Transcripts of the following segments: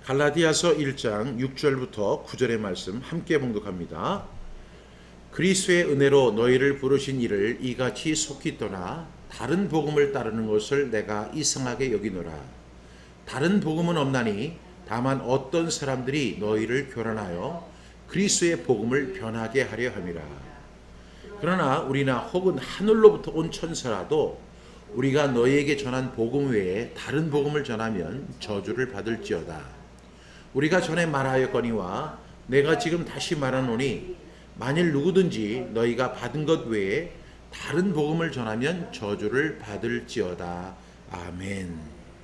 갈라디아서 1장 6절부터 9절의 말씀 함께 봉독합니다. 그리스도의 은혜로 너희를 부르신 이를 이같이 속히 떠나 다른 복음을 따르는 것을 내가 이상하게 여기노라. 다른 복음은 없나니 다만 어떤 사람들이 너희를 교란하여 그리스도의 복음을 변하게 하려 함이라. 그러나 우리나 혹은 하늘로부터 온 천사라도 우리가 너희에게 전한 복음 외에 다른 복음을 전하면 저주를 받을지어다. 우리가 전에 말하였거니와 내가 지금 다시 말하노니 만일 누구든지 너희가 받은 것 외에 다른 복음을 전하면 저주를 받을지어다. 아멘.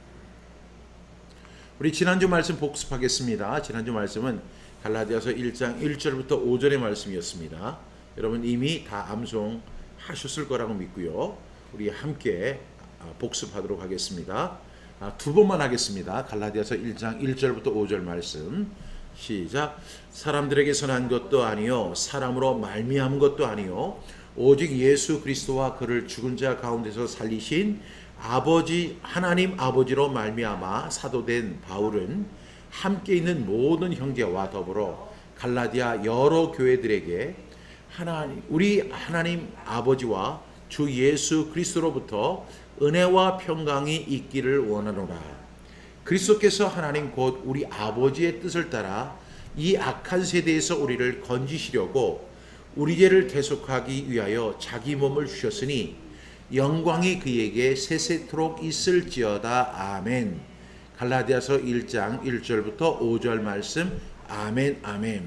우리 지난주 말씀 복습하겠습니다. 지난주 말씀은 갈라디아서 1장 1절부터 5절의 말씀이었습니다. 여러분 이미 다 암송하셨을 거라고 믿고요. 우리 함께 복습하도록 하겠습니다. 두 번만 하겠습니다. 갈라디아서 1장 1절부터 5절 말씀 시작. 사람들에게서 난 것도 아니요 사람으로 말미암은 것도 아니요 오직 예수 그리스도와 그를 죽은 자 가운데서 살리신 아버지 하나님 아버지로 말미암아 사도된 바울은 함께 있는 모든 형제와 더불어 갈라디아 여러 교회들에게 우리 하나님 아버지와 주 예수 그리스도로부터 은혜와 평강이 있기를 원하노라. 그리스도께서 하나님 곧 우리 아버지의 뜻을 따라 이 악한 세대에서 우리를 건지시려고 우리 죄를 대속하기 위하여 자기 몸을 주셨으니 영광이 그에게 세세토록 있을지어다. 아멘. 갈라디아서 1장 1절부터 5절 말씀. 아멘 아멘.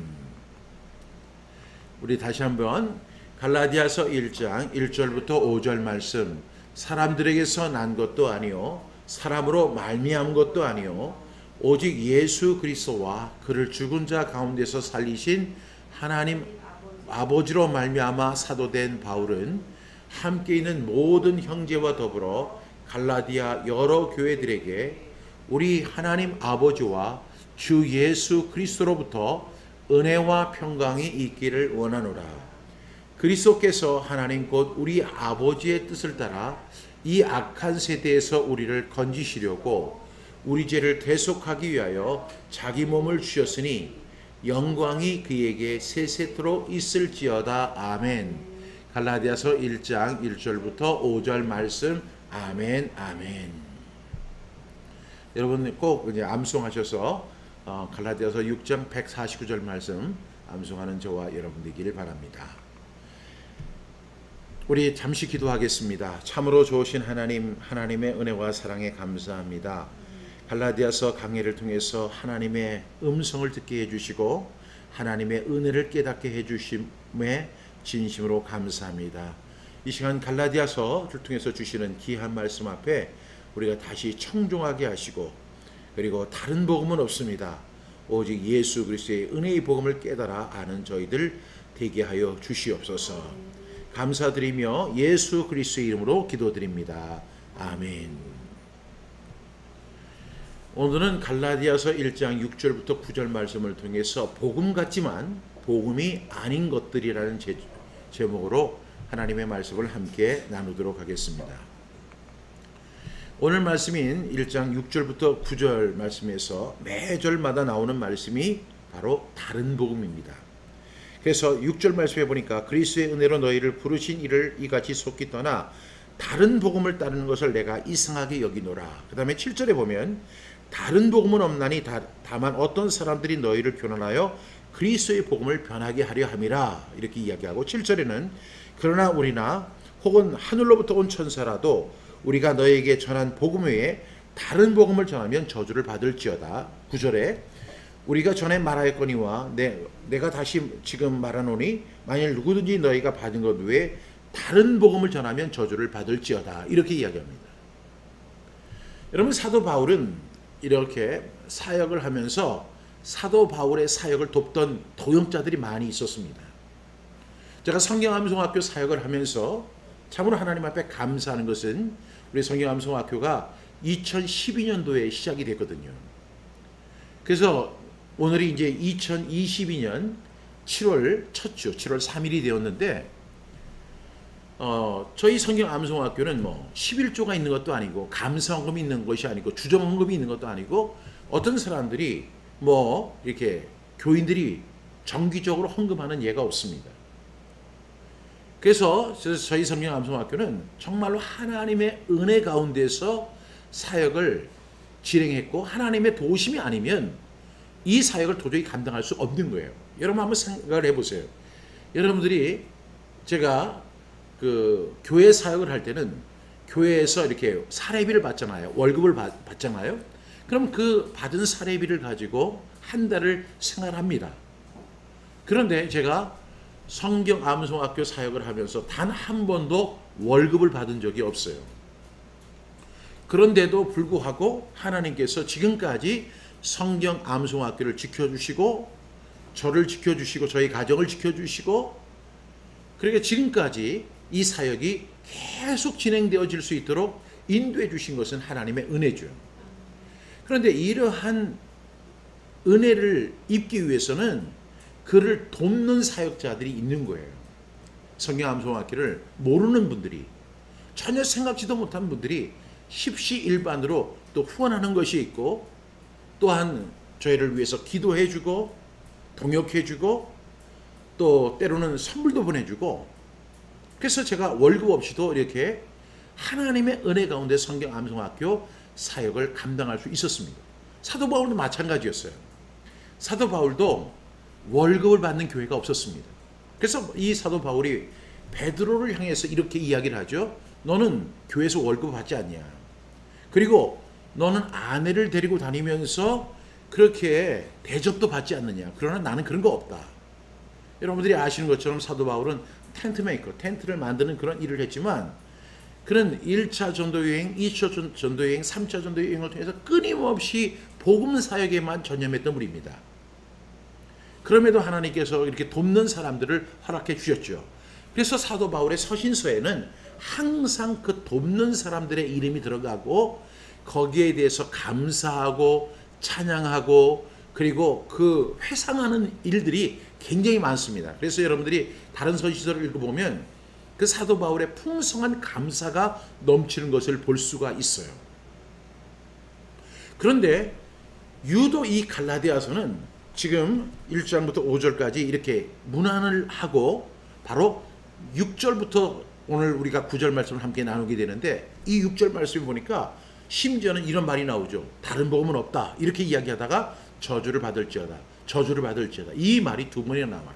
우리 다시 한번 갈라디아서 1장 1절부터 5절 말씀. 사람들에게서 난 것도 아니요 사람으로 말미암은 것도 아니요 오직 예수 그리스도와 그를 죽은 자 가운데서 살리신 하나님 아버지로 말미암아 사도된 바울은 함께 있는 모든 형제와 더불어 갈라디아 여러 교회들에게 우리 하나님 아버지와 주 예수 그리스도로부터 은혜와 평강이 있기를 원하노라. 그리스도께서 하나님 곧 우리 아버지의 뜻을 따라 이 악한 세대에서 우리를 건지시려고 우리 죄를 대속하기 위하여 자기 몸을 주셨으니 영광이 그에게 세세토록 있을지어다. 아멘. 갈라디아서 1장 1절부터 5절 말씀. 아멘 아멘. 여러분 꼭 이제 암송하셔서 갈라디아서 6장 149절 말씀 암송하는 저와 여러분 되기를 바랍니다. 우리 잠시 기도하겠습니다. 참으로 좋으신 하나님, 하나님의 은혜와 사랑에 감사합니다. 갈라디아서 강해를 통해서 하나님의 음성을 듣게 해주시고 하나님의 은혜를 깨닫게 해주심에 진심으로 감사합니다. 이 시간 갈라디아서를 통해서 주시는 귀한 말씀 앞에 우리가 다시 청종하게 하시고 그리고 다른 복음은 없습니다. 오직 예수 그리스도의 은혜의 복음을 깨달아 아는 저희들 되게 하여 주시옵소서. 감사드리며 예수 그리스도의 이름으로 기도드립니다. 아멘. 오늘은 갈라디아서 1장 6절부터 9절 말씀을 통해서 복음 같지만 복음이 아닌 것들이라는 제목으로 하나님의 말씀을 함께 나누도록 하겠습니다. 오늘 말씀인 1장 6절부터 9절 말씀에서 매 절마다 나오는 말씀이 바로 다른 복음입니다. 그래서 6절 말씀에 보니까 그리스도의 은혜로 너희를 부르신 이를 이같이 속히 떠나 다른 복음을 따르는 것을 내가 이상하게 여기노라. 그 다음에 7절에 보면 다른 복음은 없나니 다만 어떤 사람들이 너희를 교란하여 그리스도의 복음을 변하게 하려 함이라. 이렇게 이야기하고 7절에는 그러나 우리나 혹은 하늘로부터 온 천사라도 우리가 너희에게 전한 복음 외에 다른 복음을 전하면 저주를 받을지어다. 9절에 우리가 전에 말하였거니와 내가 다시 지금 말하노니 만일 누구든지 너희가 받은 것 외에 다른 복음을 전하면 저주를 받을지어다. 이렇게 이야기합니다. 여러분 사도 바울은 이렇게 사역을 하면서 사도 바울의 사역을 돕던 도용자들이 많이 있었습니다. 제가 성경암송학교 사역을 하면서 참으로 하나님 앞에 감사하는 것은 우리 성경암송학교가 2012년도에 시작이 됐거든요. 그래서 오늘이 이제 2022년 7월 첫 주, 7월 3일이 되었는데 저희 성경암송학교는 뭐 11조가 있는 것도 아니고 감사헌금이 있는 것이 아니고 주정헌금이 있는 것도 아니고 어떤 사람들이 뭐 이렇게 교인들이 정기적으로 헌금하는 예가 없습니다. 그래서 저희 성경암송학교는 정말로 하나님의 은혜 가운데서 사역을 진행했고 하나님의 도우심이 아니면 이 사역을 도저히 감당할 수 없는 거예요. 여러분 한번 생각을 해보세요. 여러분들이 제가 그 교회 사역을 할 때는 교회에서 이렇게 사례비를 받잖아요. 월급을 받잖아요. 그럼 그 받은 사례비를 가지고 한 달을 생활합니다. 그런데 제가 성경 암송학교 사역을 하면서 단 한 번도 월급을 받은 적이 없어요. 그런데도 불구하고 하나님께서 지금까지 성경 암송학교를 지켜주시고 저를 지켜주시고 저희 가정을 지켜주시고 그러니까 지금까지 이 사역이 계속 진행되어질 수 있도록 인도해 주신 것은 하나님의 은혜죠. 그런데 이러한 은혜를 입기 위해서는 그를 돕는 사역자들이 있는 거예요. 성경 암송학교를 모르는 분들이 전혀 생각지도 못한 분들이 십시일반으로 또 후원하는 것이 있고 또한 저희를 위해서 기도해 주고 동역해 주고 또 때로는 선물도 보내주고 그래서 제가 월급 없이도 이렇게 하나님의 은혜 가운데 성경 암송학교 사역을 감당할 수 있었습니다. 사도 바울도 마찬가지였어요. 사도 바울도 월급을 받는 교회가 없었습니다. 그래서 이 사도 바울이 베드로를 향해서 이렇게 이야기를 하죠. 너는 교회에서 월급 받지 않냐. 그리고 너는 아내를 데리고 다니면서 그렇게 대접도 받지 않느냐. 그러나 나는 그런 거 없다. 여러분들이 아시는 것처럼 사도 바울은 텐트 메이커, 텐트를 만드는 그런 일을 했지만 그는 1차 전도여행, 2차 전도여행, 3차 전도여행을 통해서 끊임없이 복음 사역에만 전념했던 분입니다. 그럼에도 하나님께서 이렇게 돕는 사람들을 허락해 주셨죠. 그래서 사도 바울의 서신서에는 항상 그 돕는 사람들의 이름이 들어가고 거기에 대해서 감사하고 찬양하고 그리고 그 회상하는 일들이 굉장히 많습니다. 그래서 여러분들이 다른 서신서를 읽어보면 그 사도 바울의 풍성한 감사가 넘치는 것을 볼 수가 있어요. 그런데 유독 이 갈라디아서는 지금 1장부터 5절까지 이렇게 문안을 하고 바로 6절부터 오늘 우리가 9절 말씀을 함께 나누게 되는데 이 6절 말씀을 보니까 심지어는 이런 말이 나오죠. 다른 복음은 없다. 이렇게 이야기하다가 저주를 받을지어다. 저주를 받을지어다. 이 말이 두 번이나 나와요.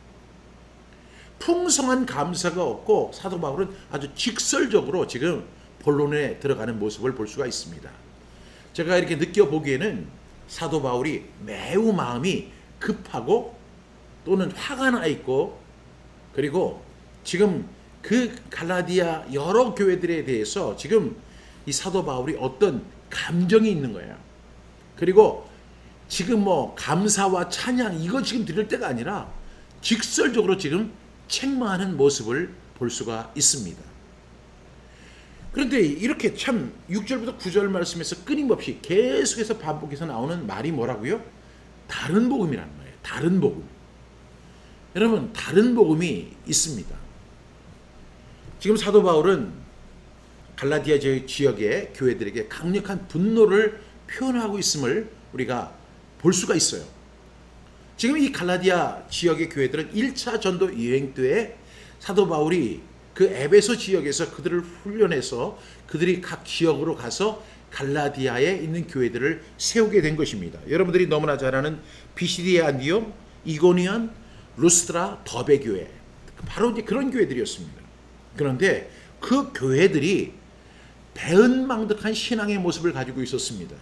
풍성한 감사가 없고 사도 바울은 아주 직설적으로 지금 본론에 들어가는 모습을 볼 수가 있습니다. 제가 이렇게 느껴보기에는 사도 바울이 매우 마음이 급하고 또는 화가 나 있고 그리고 지금 그 갈라디아 여러 교회들에 대해서 지금 이 사도 바울이 어떤 감정이 있는 거예요. 그리고 지금 뭐 감사와 찬양 이거 지금 드릴 때가 아니라 직설적으로 지금 책망하는 모습을 볼 수가 있습니다. 그런데 이렇게 참 6절부터 9절 말씀에서 끊임없이 계속해서 반복해서 나오는 말이 뭐라고요? 다른 복음이라는 거예요. 다른 복음. 여러분 다른 복음이 있습니다. 지금 사도 바울은 갈라디아 지역의 교회들에게 강력한 분노를 표현하고 있음을 우리가 볼 수가 있어요. 지금 이 갈라디아 지역의 교회들은 1차 전도 여행 때에 사도 바울이 그 에베소 지역에서 그들을 훈련해서 그들이 각 지역으로 가서 갈라디아에 있는 교회들을 세우게 된 것입니다. 여러분들이 너무나 잘 아는 비시디의 안디옥, 이고니온, 루스드라, 더베 교회 바로 이제 그런 교회들이었습니다. 그런데 그 교회들이 배은망덕한 신앙의 모습을 가지고 있었습니다.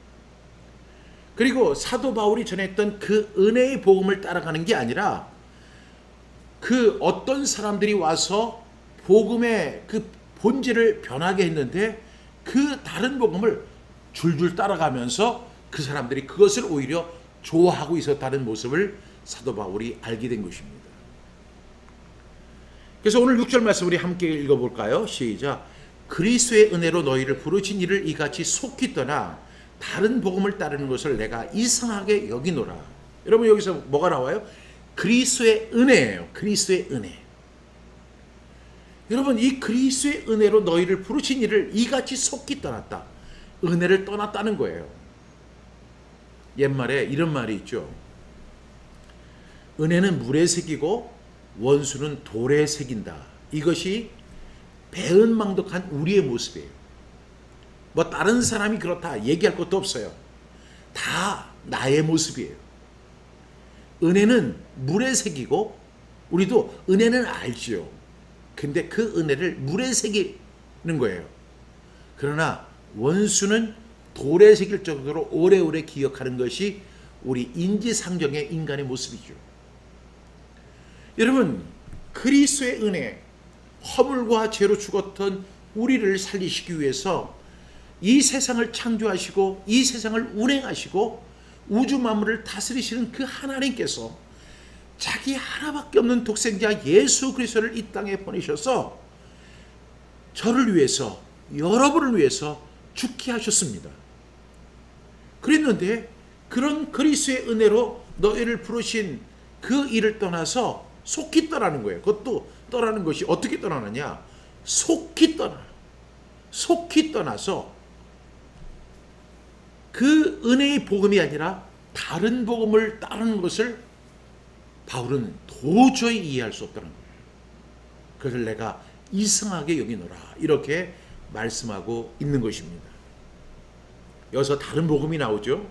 그리고 사도 바울이 전했던 그 은혜의 복음을 따라가는 게 아니라 그 어떤 사람들이 와서 복음의 그 본질을 변하게 했는데 그 다른 복음을 줄줄 따라가면서 그 사람들이 그것을 오히려 좋아하고 있었다는 모습을 사도 바울이 알게 된 것입니다. 그래서 오늘 6절 말씀 우리 함께 읽어볼까요? 시작. 그리스도의 은혜로 너희를 부르신 이를 이같이 속히 떠나 다른 복음을 따르는 것을 내가 이상하게 여기노라. 여러분 여기서 뭐가 나와요? 그리스도의 은혜예요. 그리스도의 은혜. 여러분 이 그리스도의 은혜로 너희를 부르신 이를 이같이 속히 떠났다. 은혜를 떠났다는 거예요. 옛말에 이런 말이 있죠. 은혜는 물에 새기고 원수는 돌에 새긴다. 이것이 배은망덕한 우리의 모습이에요. 뭐 다른 사람이 그렇다 얘기할 것도 없어요. 다 나의 모습이에요. 은혜는 물에 새기고, 우리도 은혜는 알죠. 근데 그 은혜를 물에 새기는 거예요. 그러나 원수는 돌에 새길 정도로 오래오래 기억하는 것이 우리 인지상정의 인간의 모습이죠. 여러분, 그리스도의 은혜, 허물과 죄로 죽었던 우리를 살리시기 위해서 이 세상을 창조하시고 이 세상을 운행하시고 우주 만물을 다스리시는 그 하나님께서 자기 하나밖에 없는 독생자 예수 그리스도를 이 땅에 보내셔서 저를 위해서, 여러분을 위해서 죽게 하셨습니다. 그랬는데 그런 그리스도의 은혜로 너희를 부르신 그 일을 떠나서 속히 떠나는 거예요. 그것도 떠나는 것이 어떻게 떠나느냐? 속히 떠나요. 속히 떠나서 그 은혜의 복음이 아니라 다른 복음을 따르는 것을 바울은 도저히 이해할 수 없다는 거예요. 그것을 내가 이상하게 여기노라, 이렇게 말씀하고 있는 것입니다. 여기서 다른 복음이 나오죠.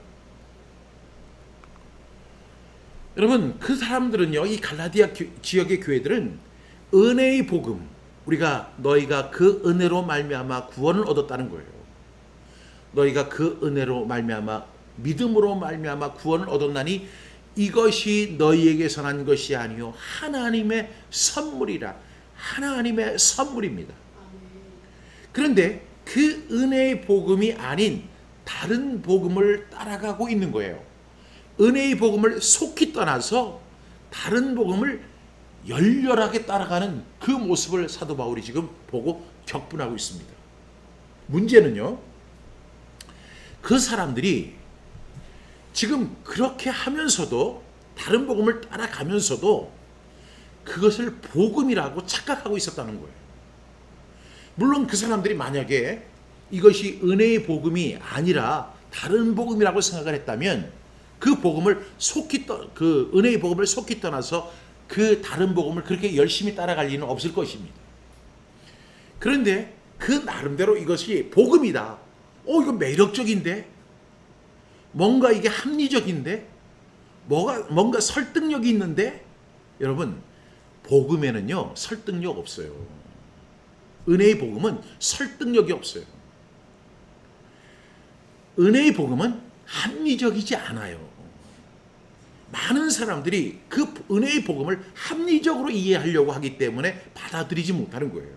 여러분, 그 사람들은요, 이 갈라디아 지역의 교회들은 은혜의 복음, 너희가 그 은혜로 말미암아 구원을 얻었다는 거예요. 너희가 그 은혜로 말미암아, 믿음으로 말미암아 구원을 얻었나니 이것이 너희에게서 난 것이 아니요 하나님의 선물이라. 하나님의 선물입니다. 그런데 그 은혜의 복음이 아닌 다른 복음을 따라가고 있는 거예요. 은혜의 복음을 속히 떠나서 다른 복음을 열렬하게 따라가는 그 모습을 사도 바울이 지금 보고 격분하고 있습니다. 문제는요, 그 사람들이 지금 그렇게 하면서도, 다른 복음을 따라가면서도 그것을 복음이라고 착각하고 있었다는 거예요. 물론 그 사람들이 만약에 이것이 은혜의 복음이 아니라 다른 복음이라고 생각을 했다면 그 복음을 그 은혜의 복음을 속히 떠나서 그 다른 복음을 그렇게 열심히 따라갈 리는 없을 것입니다. 그런데 그 나름대로 이것이 복음이다. 이거 매력적인데? 뭔가 이게 합리적인데? 뭔가 설득력이 있는데? 여러분, 복음에는요, 설득력 없어요. 은혜의 복음은 설득력이 없어요. 은혜의 복음은 합리적이지 않아요. 많은 사람들이 그 은혜의 복음을 합리적으로 이해하려고 하기 때문에 받아들이지 못하는 거예요.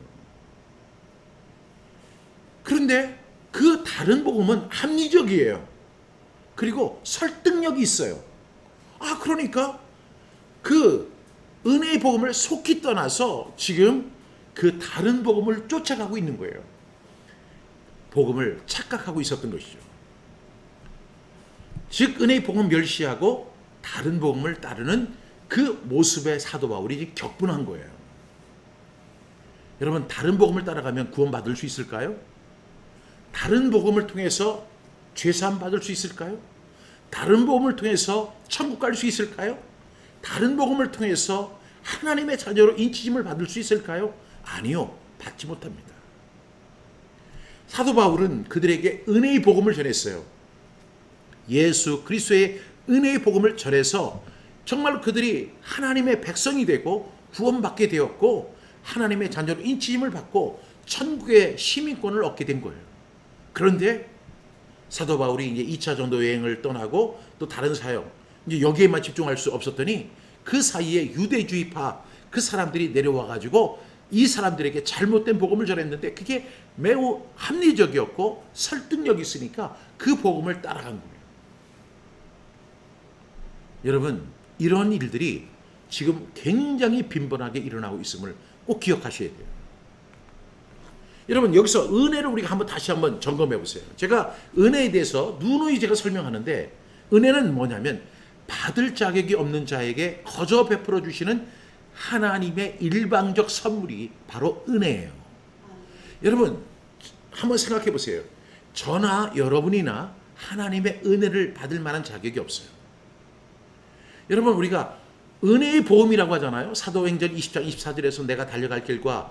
그런데 그 다른 복음은 합리적이에요. 그리고 설득력이 있어요. 그러니까 그 은혜의 복음을 속히 떠나서 지금 그 다른 복음을 쫓아가고 있는 거예요. 복음을 착각하고 있었던 것이죠. 즉 은혜의 복음을 멸시하고 다른 복음을 따르는 그 모습에 사도 바울이 격분한 거예요. 여러분, 다른 복음을 따라가면 구원받을 수 있을까요? 다른 복음을 통해서 죄사함 받을 수 있을까요? 다른 복음을 통해서 천국 갈 수 있을까요? 다른 복음을 통해서 하나님의 자녀로 인치심을 받을 수 있을까요? 아니요, 받지 못합니다. 사도 바울은 그들에게 은혜의 복음을 전했어요. 예수 그리스도의 은혜의 복음을 전해서 정말 그들이 하나님의 백성이 되고 구원받게 되었고 하나님의 자녀로 인치심을 받고 천국의 시민권을 얻게 된 거예요. 그런데 사도 바울이 이제 2차 전도 여행을 떠나고 또 다른 사역, 이제 여기에만 집중할 수 없었더니 그 사이에 유대주의파 그 사람들이 내려와 가지고 이 사람들에게 잘못된 복음을 전했는데 그게 매우 합리적이었고 설득력이 있으니까 그 복음을 따라간 거예요. 여러분, 이런 일들이 지금 굉장히 빈번하게 일어나고 있음을 꼭 기억하셔야 돼요. 여러분, 여기서 은혜를 우리가 다시 한번 점검해 보세요. 제가 은혜에 대해서 누누이 제가 설명하는데, 은혜는 뭐냐면 받을 자격이 없는 자에게 거저 베풀어 주시는 하나님의 일방적 선물이 바로 은혜예요. 여러분, 한번 생각해 보세요. 저나 여러분이나 하나님의 은혜를 받을 만한 자격이 없어요. 여러분, 우리가 은혜의 복음이라고 하잖아요. 사도행전 20장 24절에서 내가 달려갈 길과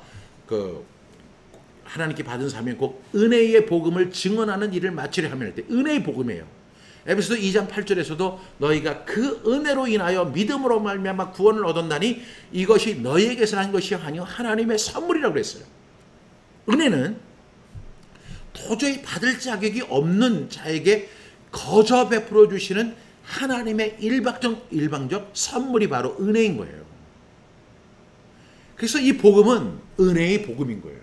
하나님께 받은 사명 곧 은혜의 복음을 증언하는 일을 마치려 하면 할 때 은혜의 복음이에요. 에베소서 2장 8절에서도 너희가 그 은혜로 인하여 믿음으로 말미암아 구원을 얻었나니 이것이 너희에게서 난 것이 아니요 하나님의 선물이라고 그랬어요. 은혜는 도저히 받을 자격이 없는 자에게 거저 베풀어 주시는 하나님의 일방적 선물이 바로 은혜인 거예요. 그래서 이 복음은 은혜의 복음인 거예요.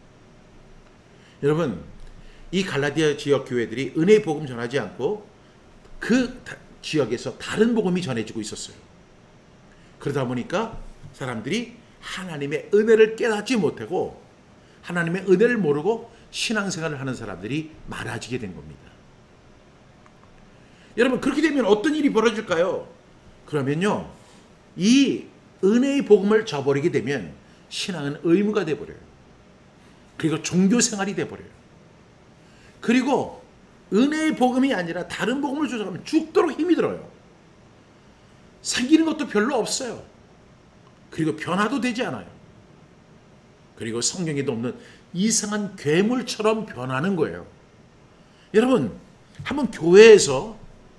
여러분, 이 갈라디아 지역 교회들이 은혜의 복음 전하지 않고 그 지역에서 다른 복음이 전해지고 있었어요. 그러다 보니까 사람들이 하나님의 은혜를 깨닫지 못하고 하나님의 은혜를 모르고 신앙생활을 하는 사람들이 많아지게 된 겁니다. 여러분, 그렇게 되면 어떤 일이 벌어질까요? 그러면요, 이 은혜의 복음을 저버리게 되면 신앙은 의무가 돼버려요. 그리고 종교생활이 돼버려요. 그리고 은혜의 복음이 아니라 다른 복음을 쫓아가면 죽도록 힘이 들어요. 생기는 것도 별로 없어요. 그리고 변화도 되지 않아요. 그리고 성경에도 없는 이상한 괴물처럼 변하는 거예요. 여러분, 한번 교회에서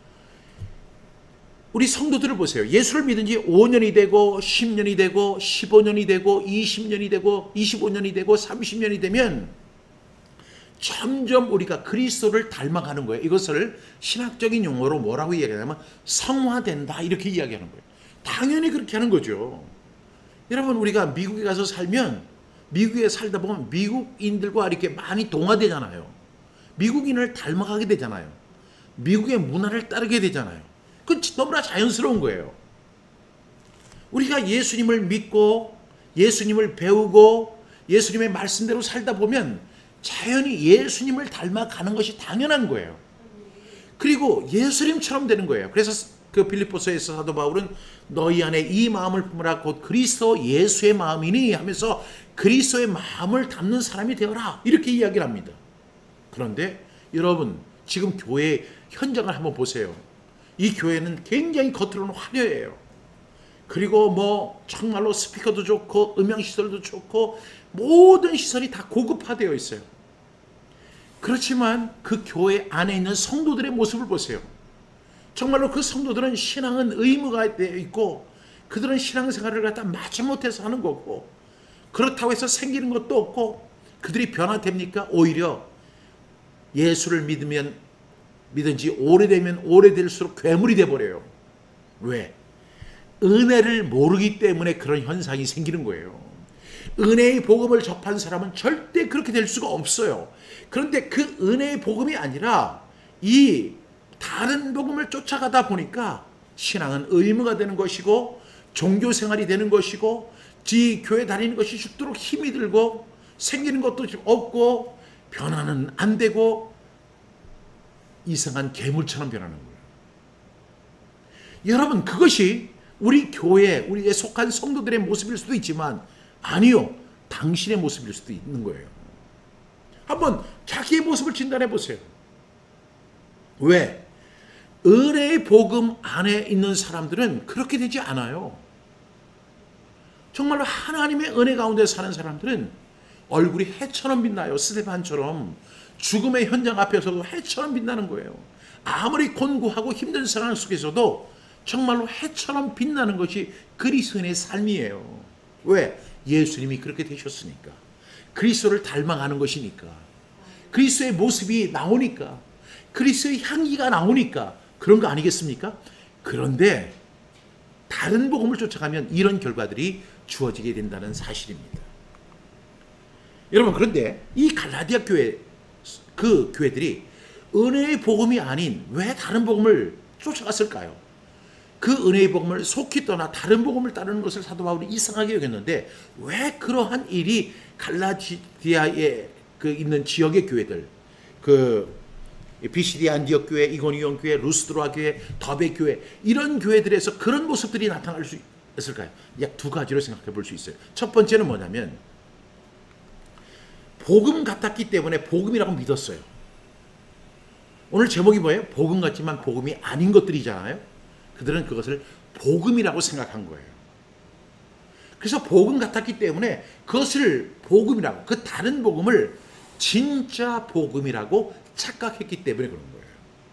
우리 성도들을 보세요. 예수를 믿은 지 5년이 되고 10년이 되고 15년이 되고 20년이 되고 25년이 되고 30년이 되면 점점 우리가 그리스도를 닮아가는 거예요. 이것을 신학적인 용어로 뭐라고 이야기하냐면 성화된다 이렇게 이야기하는 거예요. 당연히 그렇게 하는 거죠. 여러분, 우리가 미국에 가서 살면 미국에 살다 보면 미국인들과 이렇게 많이 동화되잖아요. 미국인을 닮아가게 되잖아요. 미국의 문화를 따르게 되잖아요. 그건 너무나 자연스러운 거예요. 우리가 예수님을 믿고 예수님을 배우고 예수님의 말씀대로 살다 보면 자연히 예수님을 닮아가는 것이 당연한 거예요. 그리고 예수님처럼 되는 거예요. 그래서 그 빌립보서에서 사도 바울은 너희 안에 이 마음을 품으라 곧 그리스도 예수의 마음이니 하면서 그리스도의 마음을 담는 사람이 되어라 이렇게 이야기를 합니다. 그런데 여러분, 지금 교회 현장을 한번 보세요. 이 교회는 굉장히 겉으로는 화려해요. 그리고 정말로 스피커도 좋고 음향시설도 좋고 모든 시설이 다 고급화되어 있어요. 그렇지만 그 교회 안에 있는 성도들의 모습을 보세요. 정말로 그 성도들은 신앙은 의무가 되어 있고 그들은 신앙생활을 갖다 마지못해서 하는 거고 그렇다고 해서 생기는 것도 없고 그들이 변화됩니까? 오히려 예수를 믿은 지 오래되면 오래될수록 괴물이 돼버려요. 왜? 은혜를 모르기 때문에 그런 현상이 생기는 거예요. 은혜의 복음을 접한 사람은 절대 그렇게 될 수가 없어요. 그런데 그 은혜의 복음이 아니라 이 다른 복음을 쫓아가다 보니까 신앙은 의무가 되는 것이고 종교생활이 되는 것이고 교회 다니는 것이 죽도록 힘이 들고 생기는 것도 없고 변화는 안 되고 이상한 괴물처럼 변하는 거예요. 여러분, 그것이 우리 교회, 우리에 속한 성도들의 모습일 수도 있지만 아니요, 당신의 모습일 수도 있는 거예요. 한번 자기의 모습을 진단해 보세요. 왜? 은혜의 복음 안에 있는 사람들은 그렇게 되지 않아요. 정말로 하나님의 은혜 가운데 사는 사람들은 얼굴이 해처럼 빛나요. 스데반처럼 죽음의 현장 앞에서도 해처럼 빛나는 거예요. 아무리 곤고하고 힘든 상황 속에서도 정말로 해처럼 빛나는 것이 그리스도인의 삶이에요. 왜? 예수님이 그렇게 되셨으니까. 그리스도를 닮아가는 것이니까. 그리스도의 모습이 나오니까. 그리스도의 향기가 나오니까. 그런 거 아니겠습니까? 그런데 다른 복음을 쫓아가면 이런 결과들이 주어지게 된다는 사실입니다. 여러분, 그런데 이 갈라디아 교회, 그 교회들이 은혜의 복음이 아닌 왜 다른 복음을 쫓아갔을까요? 그 은혜의 복음을 속히 떠나 다른 복음을 따르는 것을 사도 바울이 이상하게 여겼는데 왜 그러한 일이 갈라디아에 있는 지역의 교회들, 비시디 안디옥 교회, 이고니온 교회, 루스드라 교회, 더베 교회, 이런 교회들에서 그런 모습들이 나타날 수 있을까요? 약 두 가지로 생각해 볼 수 있어요. 첫 번째는 뭐냐면 복음 같았기 때문에 복음이라고 믿었어요. 오늘 제목이 뭐예요? 복음 같지만 복음이 아닌 것들이잖아요. 그들은 그것을 복음이라고 생각한 거예요. 그래서 복음 같았기 때문에 그것을 복음이라고, 그 다른 복음을 진짜 복음이라고 착각했기 때문에 그런 거예요.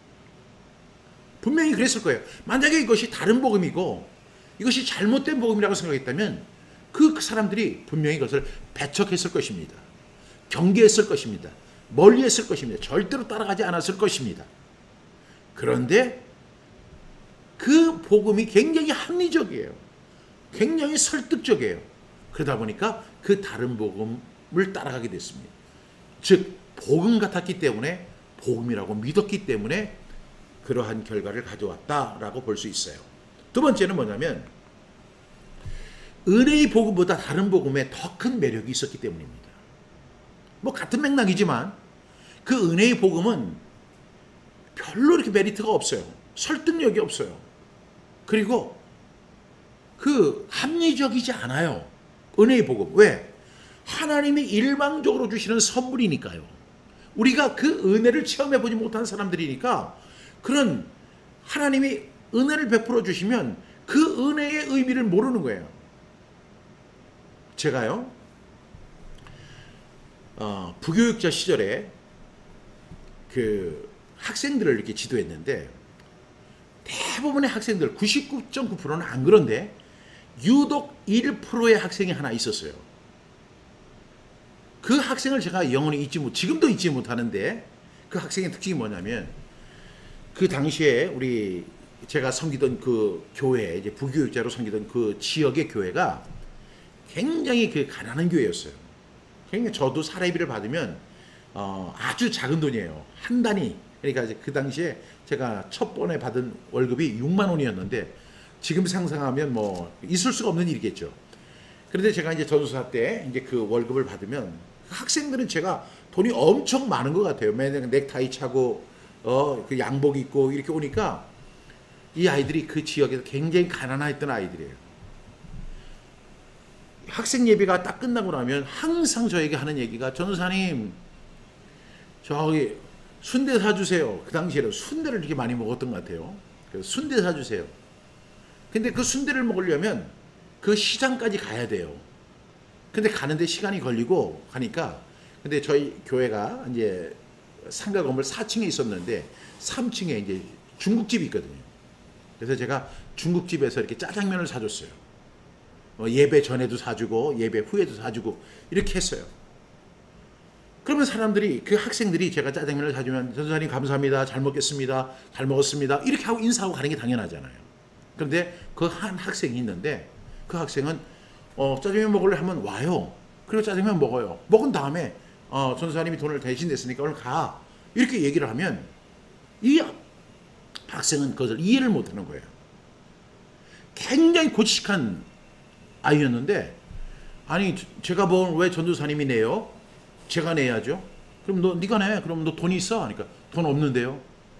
분명히 그랬을 거예요. 만약에 이것이 다른 복음이고 이것이 잘못된 복음이라고 생각했다면 그 사람들이 분명히 그것을 배척했을 것입니다. 경계했을 것입니다. 멀리했을 것입니다. 절대로 따라가지 않았을 것입니다. 그런데 그 복음이 굉장히 합리적이에요. 굉장히 설득적이에요. 그러다 보니까 그 다른 복음을 따라가게 됐습니다. 즉 복음 같았기 때문에, 복음이라고 믿었기 때문에 그러한 결과를 가져왔다라고 볼 수 있어요. 두 번째는 뭐냐면 은혜의 복음보다 다른 복음에 더 큰 매력이 있었기 때문입니다. 뭐 같은 맥락이지만 그 은혜의 복음은 별로 이렇게 메리트가 없어요. 설득력이 없어요. 그리고 그 합리적이지 않아요. 은혜의 복음. 왜? 하나님이 일방적으로 주시는 선물이니까요. 우리가 그 은혜를 체험해보지 못한 사람들이니까 그런 하나님이 은혜를 베풀어 주시면 그 은혜의 의미를 모르는 거예요. 제가요, 부교육자 시절에 그 학생들을 이렇게 지도했는데 대부분의 학생들 99.9%는 안 그런데 유독 1%의 학생이 하나 있었어요. 그 학생을 제가 영원히 지금도 잊지 못하는데 그 학생의 특징이 뭐냐면 그 당시에 제가 섬기던 그 교회, 이제 부교육자로 섬기던 그 지역의 교회가 굉장히 그 가난한 교회였어요. 그러니까 저도 사례비를 받으면 아주 작은 돈이에요. 한 단위. 그러니까 이제 그 당시에 제가 첫 번에 받은 월급이 6만 원이었는데 지금 상상하면 뭐 있을 수가 없는 일이겠죠. 그런데 제가 이제 전도사 때 이제 그 월급을 받으면 학생들은 제가 돈이 엄청 많은 것 같아요. 매년 넥타이 차고 그 양복 입고 이렇게 오니까 이 아이들이 그 지역에서 굉장히 가난했던 아이들이에요. 학생 예배가 딱 끝나고 나면 항상 저에게 하는 얘기가 전도사님 저기 순대 사주세요. 그 당시에는 순대를 이렇게 많이 먹었던 것 같아요. 그래서 순대 사주세요. 근데 그 순대를 먹으려면 그 시장까지 가야 돼요. 근데 가는데 시간이 걸리고 하니까 근데 저희 교회가 이제 상가 건물 4층에 있었는데 3층에 이제 중국집이 있거든요. 그래서 제가 중국집에서 이렇게 짜장면을 사줬어요. 예배 전에도 사주고 예배 후에도 사주고 이렇게 했어요. 그러면 사람들이 그 학생들이 제가 짜장면을 사주면 전도사님 감사합니다. 잘 먹겠습니다. 잘 먹었습니다. 이렇게 하고 인사하고 가는 게 당연하잖아요. 그런데 그 한 학생이 있는데 그 학생은 짜장면 먹으려 하면 와요. 그리고 짜장면 먹어요. 먹은 다음에 전도사님이 돈을 대신 냈으니까 오늘 가. 이렇게 얘기를 하면 이 학생은 그것을 이해를 못하는 거예요. 굉장히 고지식한 아이였는데 아니 제가 뭐 왜 전도사님이 내요? 제가 내야죠. 그럼 네가 내. 그럼 너 돈 있어? 하니까 돈 없는데요.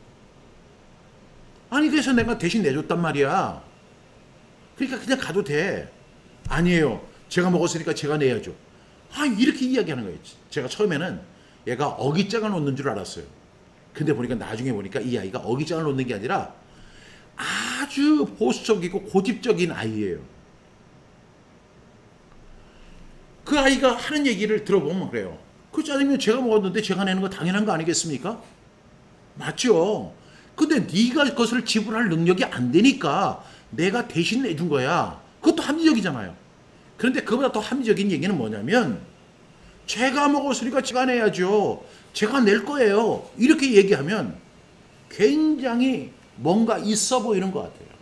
아니 그래서 내가 대신 내줬단 말이야. 그러니까 그냥 가도 돼. 아니에요. 제가 먹었으니까 제가 내야죠. 이렇게 이야기하는 거예요. 제가 처음에는 얘가 어깃장을 놓는 줄 알았어요. 근데 보니까 나중에 보니까 이 아이가 어깃장을 놓는 게 아니라 아주 보수적이고 고집적인 아이예요. 그 아이가 하는 얘기를 들어보면 그래요. 그 짜장면 제가 먹었는데 제가 내는 거 당연한 거 아니겠습니까? 맞죠. 근데 네가 그것을 지불할 능력이 안 되니까 내가 대신 내준 거야. 그것도 합리적이잖아요. 그런데 그보다 더 합리적인 얘기는 뭐냐면 제가 먹었으니까 제가 내야죠. 제가 낼 거예요. 이렇게 얘기하면 굉장히 뭔가 있어 보이는 것 같아요.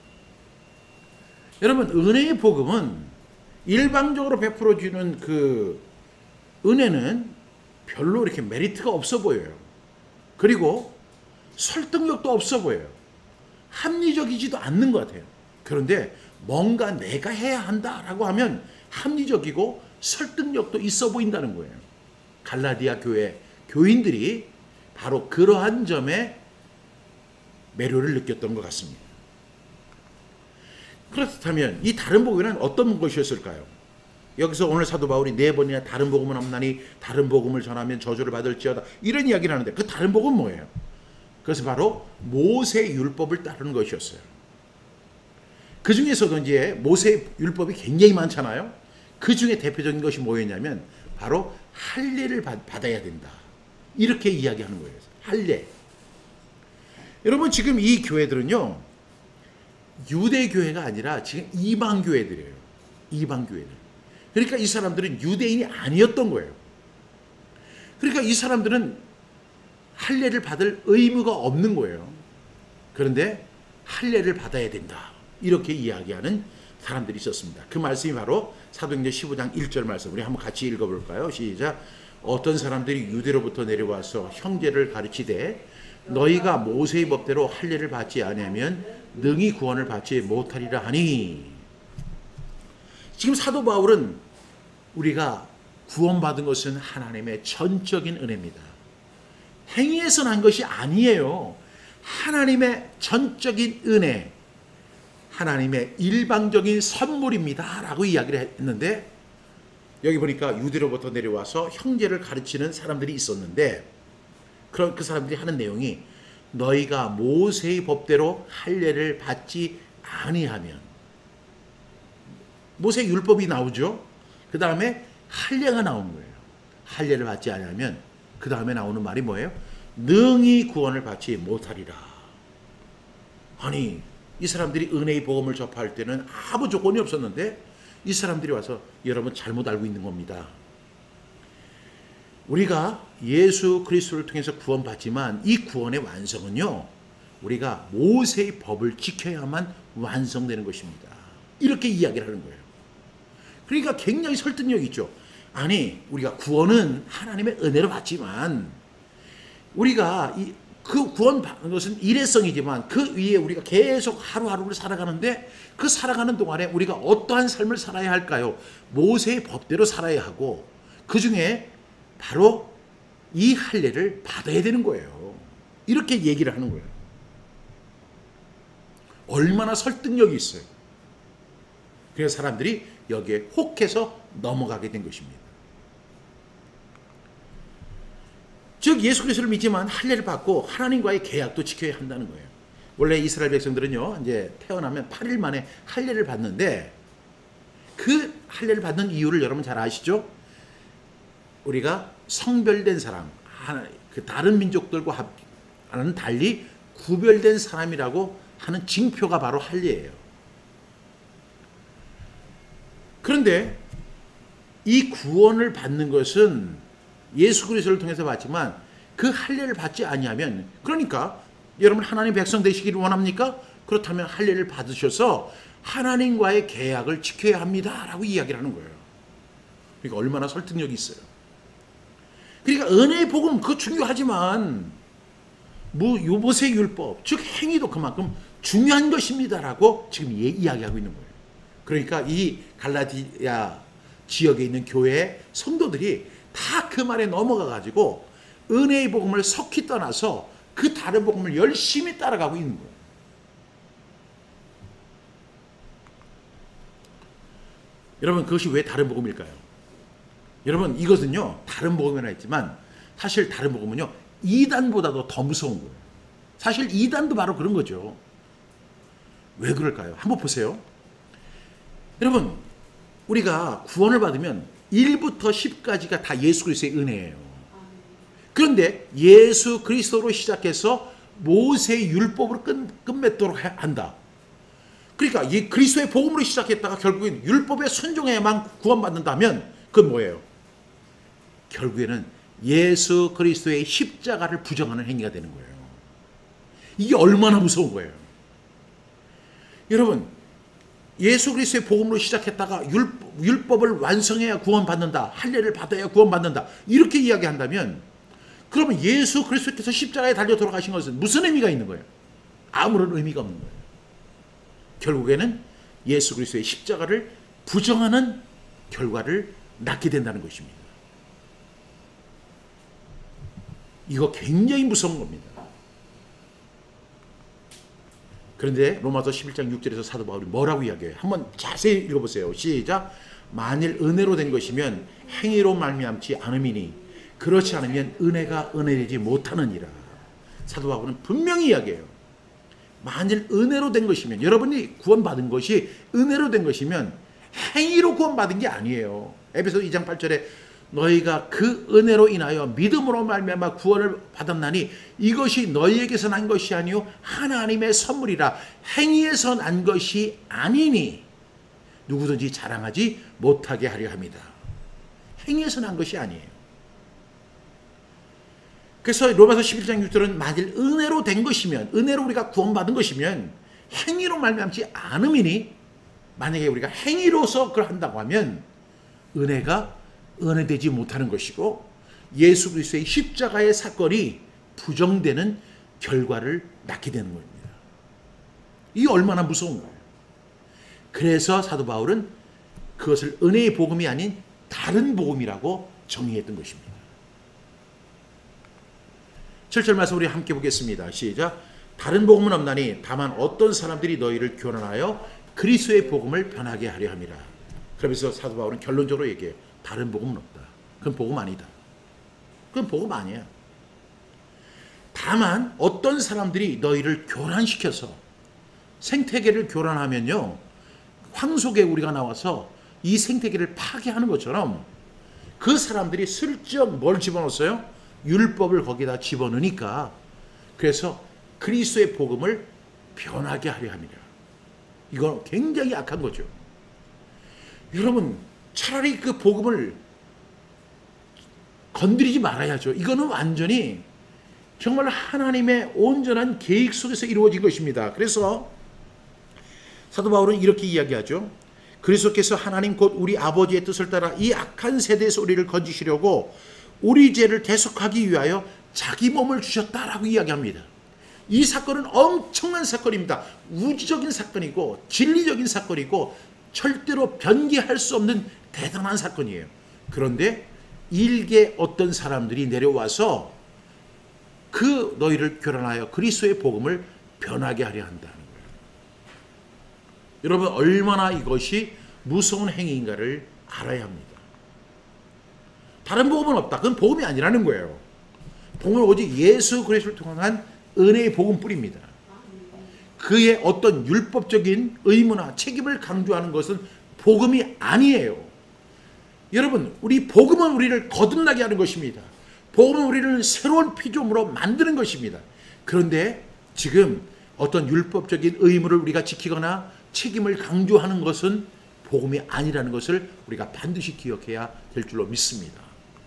여러분 은혜의 복음은 일방적으로 베풀어주는 그 은혜는 별로 이렇게 메리트가 없어 보여요. 그리고 설득력도 없어 보여요. 합리적이지도 않는 것 같아요. 그런데 뭔가 내가 해야 한다라고 하면 합리적이고 설득력도 있어 보인다는 거예요. 갈라디아 교회 교인들이 바로 그러한 점에 매료를 느꼈던 것 같습니다. 그렇다면 이 다른 복음은 어떤 것이었을까요? 여기서 오늘 사도 바울이 4번이나 다른 복음은 없나니 다른 복음을 전하면 저주를 받을지어다 이런 이야기를 하는데 그 다른 복음은 뭐예요? 그것은 바로 모세 율법을 따르는 것이었어요. 그 중에서도 이제 모세 율법이 굉장히 많잖아요. 그 중에 대표적인 것이 뭐였냐면 바로 할례를 받아야 된다. 이렇게 이야기하는 거예요. 할례. 여러분 지금 이 교회들은요, 유대 교회가 아니라 지금 이방 교회들이에요. 이방 교회들. 그러니까 이 사람들은 유대인이 아니었던 거예요. 그러니까 이 사람들은 할례를 받을 의무가 없는 거예요. 그런데 할례를 받아야 된다. 이렇게 이야기하는 사람들이 있었습니다. 그 말씀이 바로 사도행전 15장 1절 말씀. 우리 한번 같이 읽어볼까요? 시작. 어떤 사람들이 유대로부터 내려와서 형제를 가르치되 너희가 모세의 법대로 할례를 받지 아니하면 능히 구원을 받지 못하리라 하니. 지금 사도 바울은 우리가 구원받은 것은 하나님의 전적인 은혜입니다. 행위에서 난 것이 아니에요. 하나님의 전적인 은혜, 하나님의 일방적인 선물입니다 라고 이야기를 했는데, 여기 보니까 유대로부터 내려와서 형제를 가르치는 사람들이 있었는데, 그 사람들이 하는 내용이 너희가 모세의 법대로 할례를 받지 아니하면, 모세 율법이 나오죠. 그 다음에 할례가 나온 거예요. 할례를 받지 아니하면 그 다음에 나오는 말이 뭐예요? 능히 구원을 받지 못하리라. 아니, 이 사람들이 은혜의 복음을 접할 때는 아무 조건이 없었는데 이 사람들이 와서 여러분 잘못 알고 있는 겁니다. 우리가 예수 그리스도를 통해서 구원받지만 이 구원의 완성은요, 우리가 모세의 법을 지켜야만 완성되는 것입니다. 이렇게 이야기를 하는 거예요. 그러니까 굉장히 설득력이 있죠. 아니, 우리가 구원은 하나님의 은혜로 받지만 우리가 그 구원 받는 것은 일회성이지만 그 위에 우리가 계속 하루하루를 살아가는데 그 살아가는 동안에 우리가 어떠한 삶을 살아야 할까요? 모세의 법대로 살아야 하고 그 중에 바로 이 할례를 받아야 되는 거예요. 이렇게 얘기를 하는 거예요. 얼마나 설득력이 있어요. 그래서 사람들이 여기에 혹해서 넘어가게 된 것입니다. 즉 예수 그리스도를 믿지만 할례를 받고 하나님과의 계약도 지켜야 한다는 거예요. 원래 이스라엘 백성들은요, 이제 태어나면 8일 만에 할례를 받는데 그 할례를 받는 이유를 여러분 잘 아시죠? 우리가 성별된 사람, 그 다른 민족들과는 달리 구별된 사람이라고 하는 징표가 바로 할례예요. 그런데 이 구원을 받는 것은 예수 그리스도를 통해서 받지만 그 할례를 받지 아니하면, 그러니까 여러분 하나님 백성 되시기를 원합니까? 그렇다면 할례를 받으셔서 하나님과의 계약을 지켜야 합니다 라고 이야기를 하는 거예요. 그러니까 얼마나 설득력이 있어요. 그러니까 은혜의 복음 그거 중요하지만 모세 율법 즉 행위도 그만큼 중요한 것입니다 라고 지금 이야기하고 있는 거예요. 그러니까 이 갈라디아 지역에 있는 교회 성도들이 다 그 말에 넘어가 가지고 은혜의 복음을 속히 떠나서 그 다른 복음을 열심히 따라가고 있는 거예요. 여러분 그것이 왜 다른 복음일까요? 여러분 이것은요 다른 복음이나 있지만 사실 다른 복음은요 이단보다도 더 무서운 거예요. 사실 이단도 바로 그런 거죠. 왜 그럴까요? 한번 보세요. 여러분 우리가 구원을 받으면 1부터 10까지가 다 예수 그리스도의 은혜예요. 그런데 예수 그리스도로 시작해서 모세의 율법으로 끝맺도록 한다. 그러니까 이 그리스도의 복음으로 시작했다가 결국엔 율법에 순종해야만 구원받는다면 그건 뭐예요? 결국에는 예수 그리스도의 십자가를 부정하는 행위가 되는 거예요. 이게 얼마나 무서운 거예요. 여러분 예수 그리스도의 복음으로 시작했다가 율법을 완성해야 구원받는다. 할례를 받아야 구원받는다. 이렇게 이야기한다면 그러면 예수 그리스도께서 십자가에 달려 돌아가신 것은 무슨 의미가 있는 거예요? 아무런 의미가 없는 거예요. 결국에는 예수 그리스도의 십자가를 부정하는 결과를 낳게 된다는 것입니다. 이거 굉장히 무서운 겁니다. 그런데 로마서 11장 6절에서 사도 바울이 뭐라고 이야기해요? 한번 자세히 읽어보세요. 시작. 만일 은혜로 된 것이면 행위로 말미암지 않음이니 그렇지 않으면 은혜가 은혜이지 못하느니라. 사도 바울은 분명히 이야기해요. 만일 은혜로 된 것이면, 여러분이 구원받은 것이 은혜로 된 것이면 행위로 구원받은 게 아니에요. 에베소 2장 8절에 너희가 그 은혜로 인하여 믿음으로 말미암아 구원을 받았나니 이것이 너희에게서 난 것이 아니요 하나님의 선물이라. 행위에서 난 것이 아니니 누구든지 자랑하지 못하게 하려 합니다. 행위에서 난 것이 아니에요. 그래서 로마서 11장 6절은 만일 은혜로 된 것이면, 은혜로 우리가 구원받은 것이면 행위로 말미암지 않음이니, 만약에 우리가 행위로서 그걸 한다고 하면 은혜가 은혜되지 못하는 것이고 예수 그리스도의 십자가의 사건이 부정되는 결과를 낳게 되는 겁니다. 이게 얼마나 무서운 거예요. 그래서 사도 바울은 그것을 은혜의 복음이 아닌 다른 복음이라고 정의했던 것입니다. 7절 말씀 우리 함께 보겠습니다. 시작. 다른 복음은 없나니 다만 어떤 사람들이 너희를 교란하여 그리스도의 복음을 변하게 하려 함이라. 그러면서 사도 바울은 결론적으로 얘기해요. 다른 복음은 없다. 그건 복음 아니다. 그건 복음 아니야. 다만 어떤 사람들이 너희를 교란시켜서, 생태계를 교란하면요, 황속에 우리가 나와서 이 생태계를 파괴하는 것처럼 그 사람들이 슬쩍 뭘 집어넣었어요? 율법을 거기다 집어넣으니까, 그래서 그리스도의 복음을 변하게 하려 합니다. 이건 굉장히 악한 거죠. 여러분, 차라리 그 복음을 건드리지 말아야죠. 이거는 완전히 정말 하나님의 온전한 계획 속에서 이루어진 것입니다. 그래서 사도 바울은 이렇게 이야기하죠. 그리스도께서 하나님 곧 우리 아버지의 뜻을 따라 이 악한 세대에서 우리를 건지시려고 우리 죄를 대속하기 위하여 자기 몸을 주셨다라고 이야기합니다. 이 사건은 엄청난 사건입니다. 우주적인 사건이고 진리적인 사건이고 절대로 변개할 수 없는 대단한 사건이에요. 그런데 일개 어떤 사람들이 내려와서 그 너희를 교란하여 그리스도의 복음을 변하게 하려 한다는 거예요. 여러분, 얼마나 이것이 무서운 행위인가를 알아야 합니다. 다른 복음은 없다. 그건 복음이 아니라는 거예요. 복음은 오직 예수 그리스도를 통한 은혜의 복음뿐입니다. 그의 어떤 율법적인 의무나 책임을 강조하는 것은 복음이 아니에요. 여러분, 우리 복음은 우리를 거듭나게 하는 것입니다. 복음은 우리를 새로운 피조물로 만드는 것입니다. 그런데 지금 어떤 율법적인 의무를 우리가 지키거나 책임을 강조하는 것은 복음이 아니라는 것을 우리가 반드시 기억해야 될 줄로 믿습니다.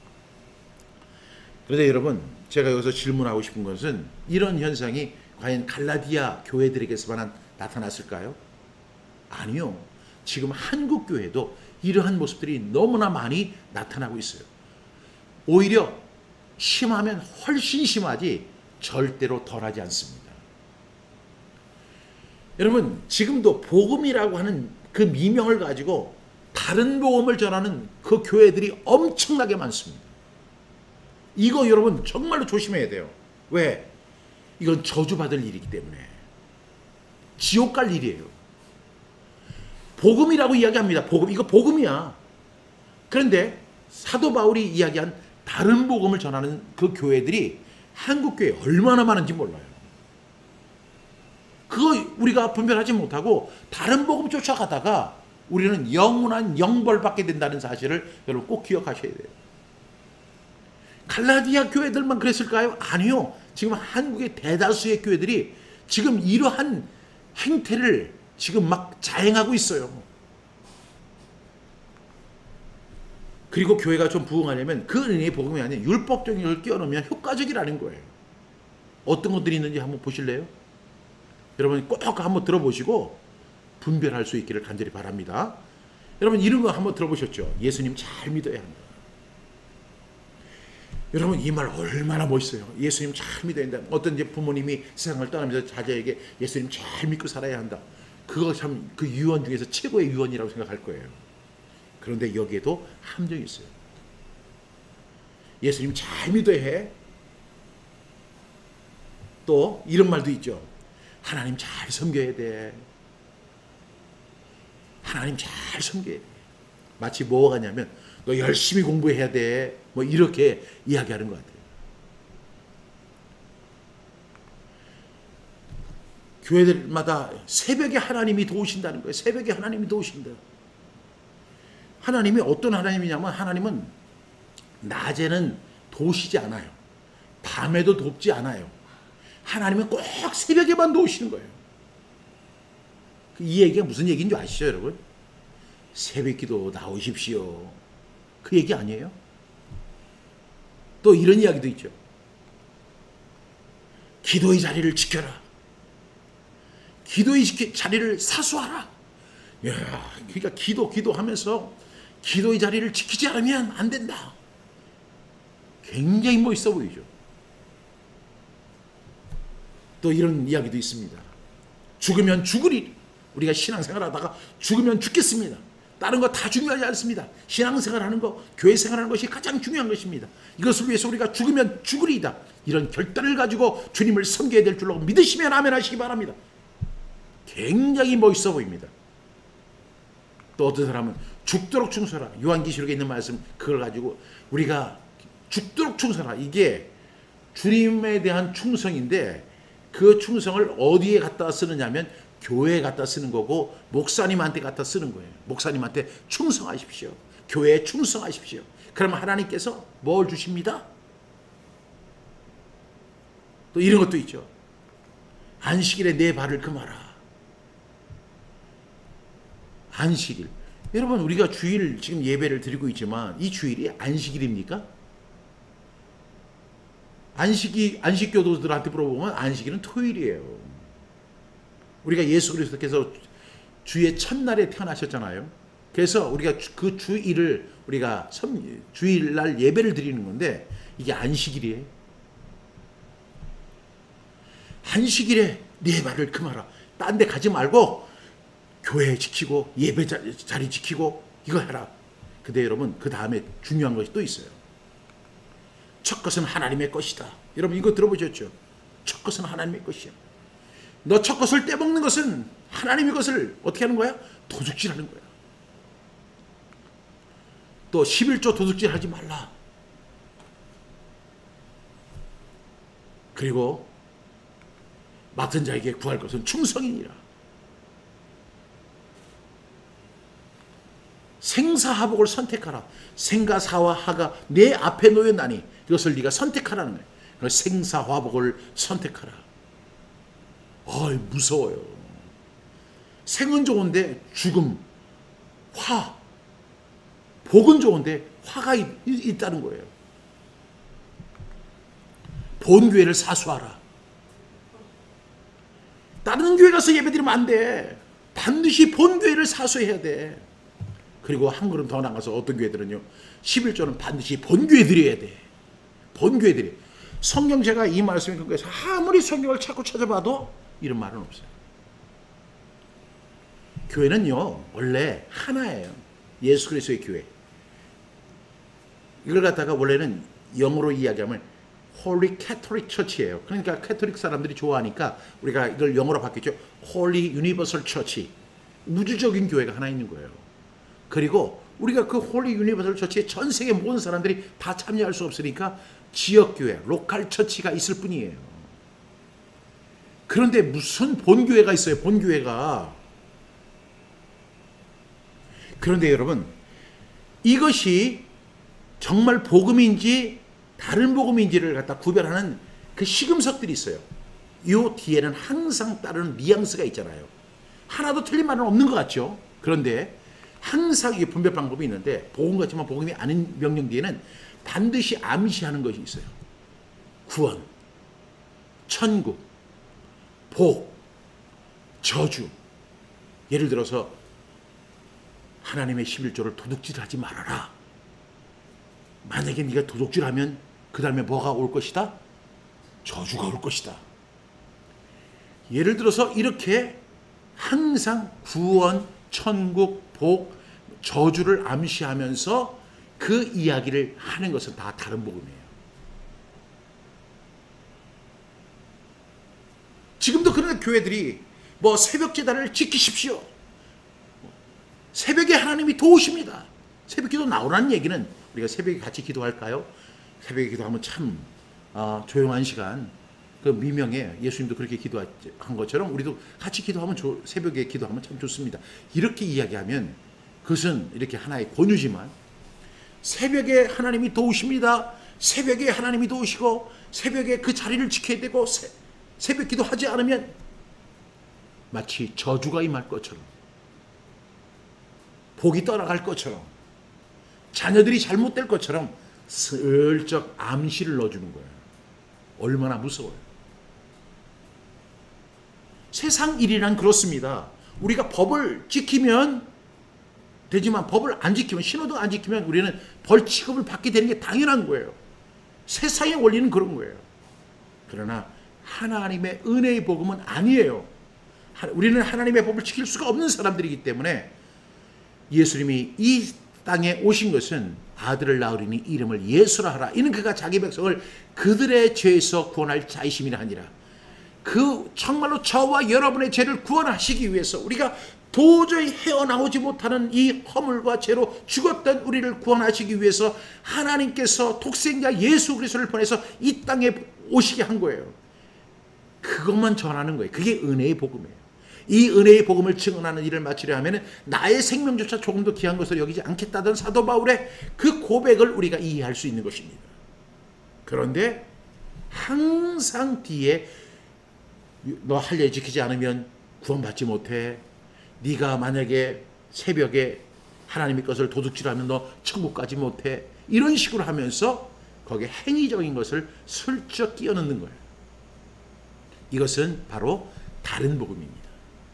그런데 여러분, 제가 여기서 질문하고 싶은 것은 이런 현상이 과연 갈라디아 교회들에게서만 나타났을까요? 아니요. 지금 한국 교회도 이러한 모습들이 너무나 많이 나타나고 있어요. 오히려 심하면 훨씬 심하지 절대로 덜하지 않습니다. 여러분, 지금도 복음이라고 하는 그 미명을 가지고 다른 복음을 전하는 그 교회들이 엄청나게 많습니다. 이거 여러분 정말로 조심해야 돼요. 왜? 이건 저주받을 일이기 때문에. 지옥 갈 일이에요. 복음이라고 이야기합니다. 복음, 이거 복음이야. 그런데 사도 바울이 이야기한 다른 복음을 전하는 그 교회들이 한국 교회에 얼마나 많은지 몰라요. 그거 우리가 분별하지 못하고 다른 복음 쫓아가다가 우리는 영원한 영벌받게 된다는 사실을 여러분 꼭 기억하셔야 돼요. 갈라디아 교회들만 그랬을까요? 아니요. 지금 한국의 대다수의 교회들이 지금 이러한 행태를 지금 막 자행하고 있어요. 그리고 교회가 좀 부흥하려면 그 은혜의 복음이 아닌 율법적인 걸 끼워넣으면 효과적이라는 거예요. 어떤 것들이 있는지 한번 보실래요? 여러분 꼭 한번 들어보시고 분별할 수 있기를 간절히 바랍니다. 여러분 이런 거 한번 들어보셨죠? 예수님 잘 믿어야 한다. 여러분 이 말 얼마나 멋있어요. 예수님 잘 믿어야 한다. 어떤 이제 부모님이 세상을 떠나면서 자녀에게 예수님 잘 믿고 살아야 한다. 그거 참 그 유언 중에서 최고의 유언이라고 생각할 거예요. 그런데 여기에도 함정이 있어요. 예수님 잘 믿어야 해. 또 이런 말도 있죠. 하나님 잘 섬겨야 돼. 하나님 잘 섬겨야 돼. 마치 뭐가 같냐면 너 열심히 공부해야 돼. 뭐 이렇게 이야기하는 것 같아요. 교회들마다 새벽에 하나님이 도우신다는 거예요. 새벽에 하나님이 도우신다. 하나님이 어떤 하나님이냐면 하나님은 낮에는 도우시지 않아요. 밤에도 돕지 않아요. 하나님은 꼭 새벽에만 도우시는 거예요. 이 얘기가 무슨 얘기인 줄 아시죠, 여러분? 새벽기도 나오십시오. 그 얘기 아니에요? 또 이런 이야기도 있죠. 기도의 자리를 지켜라. 기도의 자리를 사수하라. 야, 그러니까 기도하면서 기도의 자리를 지키지 않으면 안 된다. 굉장히 멋있어 보이죠. 또 이런 이야기도 있습니다. 죽으면 죽으리. 우리가 신앙생활 하다가 죽으면 죽겠습니다. 다른 거 다 중요하지 않습니다. 신앙생활하는 거, 교회 생활하는 것이 가장 중요한 것입니다. 이것을 위해서 우리가 죽으면 죽으리이다. 이런 결단을 가지고 주님을 섬겨야 될 줄로 믿으시면 아멘 하시기 바랍니다. 굉장히 멋있어 보입니다. 또 어떤 사람은 죽도록 충성하라. 요한계시록에 있는 말씀 그걸 가지고 우리가 죽도록 충성하라. 이게 주님에 대한 충성인데 그 충성을 어디에 갖다 쓰느냐면 교회에 갖다 쓰는 거고 목사님한테 갖다 쓰는 거예요. 목사님한테 충성하십시오. 교회에 충성하십시오. 그러면 하나님께서 뭘 주십니다? 또 이런 것도 있죠. 안식일에 내 발을 금하라. 안식일. 여러분 우리가 주일 지금 예배를 드리고 있지만 이 주일이 안식일입니까? 안식교도들한테 물어보면 안식일은 토요일이에요. 우리가 예수 그리스도께서 주의 첫날에 태어나셨잖아요. 그래서 우리가 그 주일을 우리가 주일날 예배를 드리는 건데 이게 안식일이에요. 안식일에 네 발을 금하라. 딴 데 가지 말고 교회 지키고 예배 자리 지키고 이거 해라. 근데 여러분 그 다음에 중요한 것이 또 있어요. 첫 것은 하나님의 것이다. 여러분 이거 들어보셨죠? 첫 것은 하나님의 것이야. 너 첫 것을 떼먹는 것은 하나님의 것을 어떻게 하는 거야? 도둑질하는 거야. 또 11조 도둑질하지 말라. 그리고 맡은 자에게 구할 것은 충성이니라. 생사하복을 선택하라. 생과 사와 하가 내 앞에 놓였나니 이것을 네가 선택하라는 거예요. 생사화복을 선택하라. 무서워요. 생은 좋은데 죽음, 화. 복은 좋은데 화가 있다는 거예요. 본교회를 사수하라. 다른 교회 가서 예배드리면 안 돼. 반드시 본교회를 사수해야 돼. 그리고 한 걸음 더 나가서 어떤 교회들은요. 11조는 반드시 본교회 드려야 돼. 본교회 드려. 성경 제가 이 말씀에 근거해서 아무리 성경을 자꾸 찾아봐도 이런 말은 없어요. 교회는요. 원래 하나예요. 예수 그리스도의 교회. 이걸 갖다가 원래는 영어로 이야기하면 Holy Catholic Church예요. 그러니까 캐톨릭 사람들이 좋아하니까 우리가 이걸 영어로 바뀌었죠. Holy Universal Church. 우주적인 교회가 하나 있는 거예요. 그리고 우리가 그 Holy Universal Church에 전 세계 모든 사람들이 다 참여할 수 없으니까 지역교회, 로컬 처치가 있을 뿐이에요. 그런데 무슨 본교회가 있어요. 본교회가. 그런데 여러분 이것이 정말 복음인지 다른 복음인지를 갖다 구별하는 그 시금석들이 있어요. 이 뒤에는 항상 따르는 뉘앙스가 있잖아요. 하나도 틀린 말은 없는 것 같죠. 그런데 항상 이 분별 방법이 있는데 복음 같지만 복음이 아닌 명령 뒤에는 반드시 암시하는 것이 있어요. 구원, 천국, 복, 저주. 예를 들어서 하나님의 11조를 도둑질하지 말아라. 만약에 네가 도둑질하면 그 다음에 뭐가 올 것이다? 저주가 올 것이다. 예를 들어서 이렇게 항상 구원, 천국, 복, 저주를 암시하면서 그 이야기를 하는 것은 다 다른 복음이에요. 지금도 그런 교회들이 뭐 새벽 제단을 지키십시오. 새벽에 하나님이 도우십니다. 새벽 기도 나오라는 얘기는 우리가 새벽에 같이 기도할까요? 새벽에 기도하면 참 조용한 시간, 그 미명에 예수님도 그렇게 기도한 것처럼 우리도 같이 기도하면 새벽에 기도하면 참 좋습니다. 이렇게 이야기하면 그것은 이렇게 하나의 권유지만 새벽에 하나님이 도우십니다. 새벽에 하나님이 도우시고 새벽에 그 자리를 지켜야 되고 새벽 기도하지 않으면 마치 저주가 임할 것처럼 복이 떠나갈 것처럼 자녀들이 잘못될 것처럼 슬쩍 암시를 넣어주는 거예요. 얼마나 무서워요. 세상 일이란 그렇습니다. 우리가 법을 지키면 되지만 법을 안 지키면, 신호등 안 지키면 우리는 벌 취급을 받게 되는 게 당연한 거예요. 세상의 원리는 그런 거예요. 그러나 하나님의 은혜의 복음은 아니에요. 우리는 하나님의 법을 지킬 수가 없는 사람들이기 때문에 예수님이 이 땅에 오신 것은 아들을 낳으리니 이름을 예수라 하라. 이는 그가 자기 백성을 그들의 죄에서 구원할 자이심이라 하니라. 그 정말로 저와 여러분의 죄를 구원하시기 위해서 우리가 도저히 헤어나오지 못하는 이 허물과 죄로 죽었던 우리를 구원하시기 위해서 하나님께서 독생자 예수 그리스도를 보내서 이 땅에 오시게 한 거예요. 그것만 전하는 거예요. 그게 은혜의 복음이에요. 이 은혜의 복음을 증언하는 일을 마치려 하면 나의 생명조차 조금 더 귀한 것을 여기지 않겠다던 사도 바울의 그 고백을 우리가 이해할 수 있는 것입니다. 그런데 항상 뒤에 너 할례 지키지 않으면 구원받지 못해. 네가 만약에 새벽에 하나님의 것을 도둑질하면 너 천국 가지 못해. 이런 식으로 하면서 거기에 행위적인 것을 슬쩍 끼워 넣는 거예요. 이것은 바로 다른 복음입니다.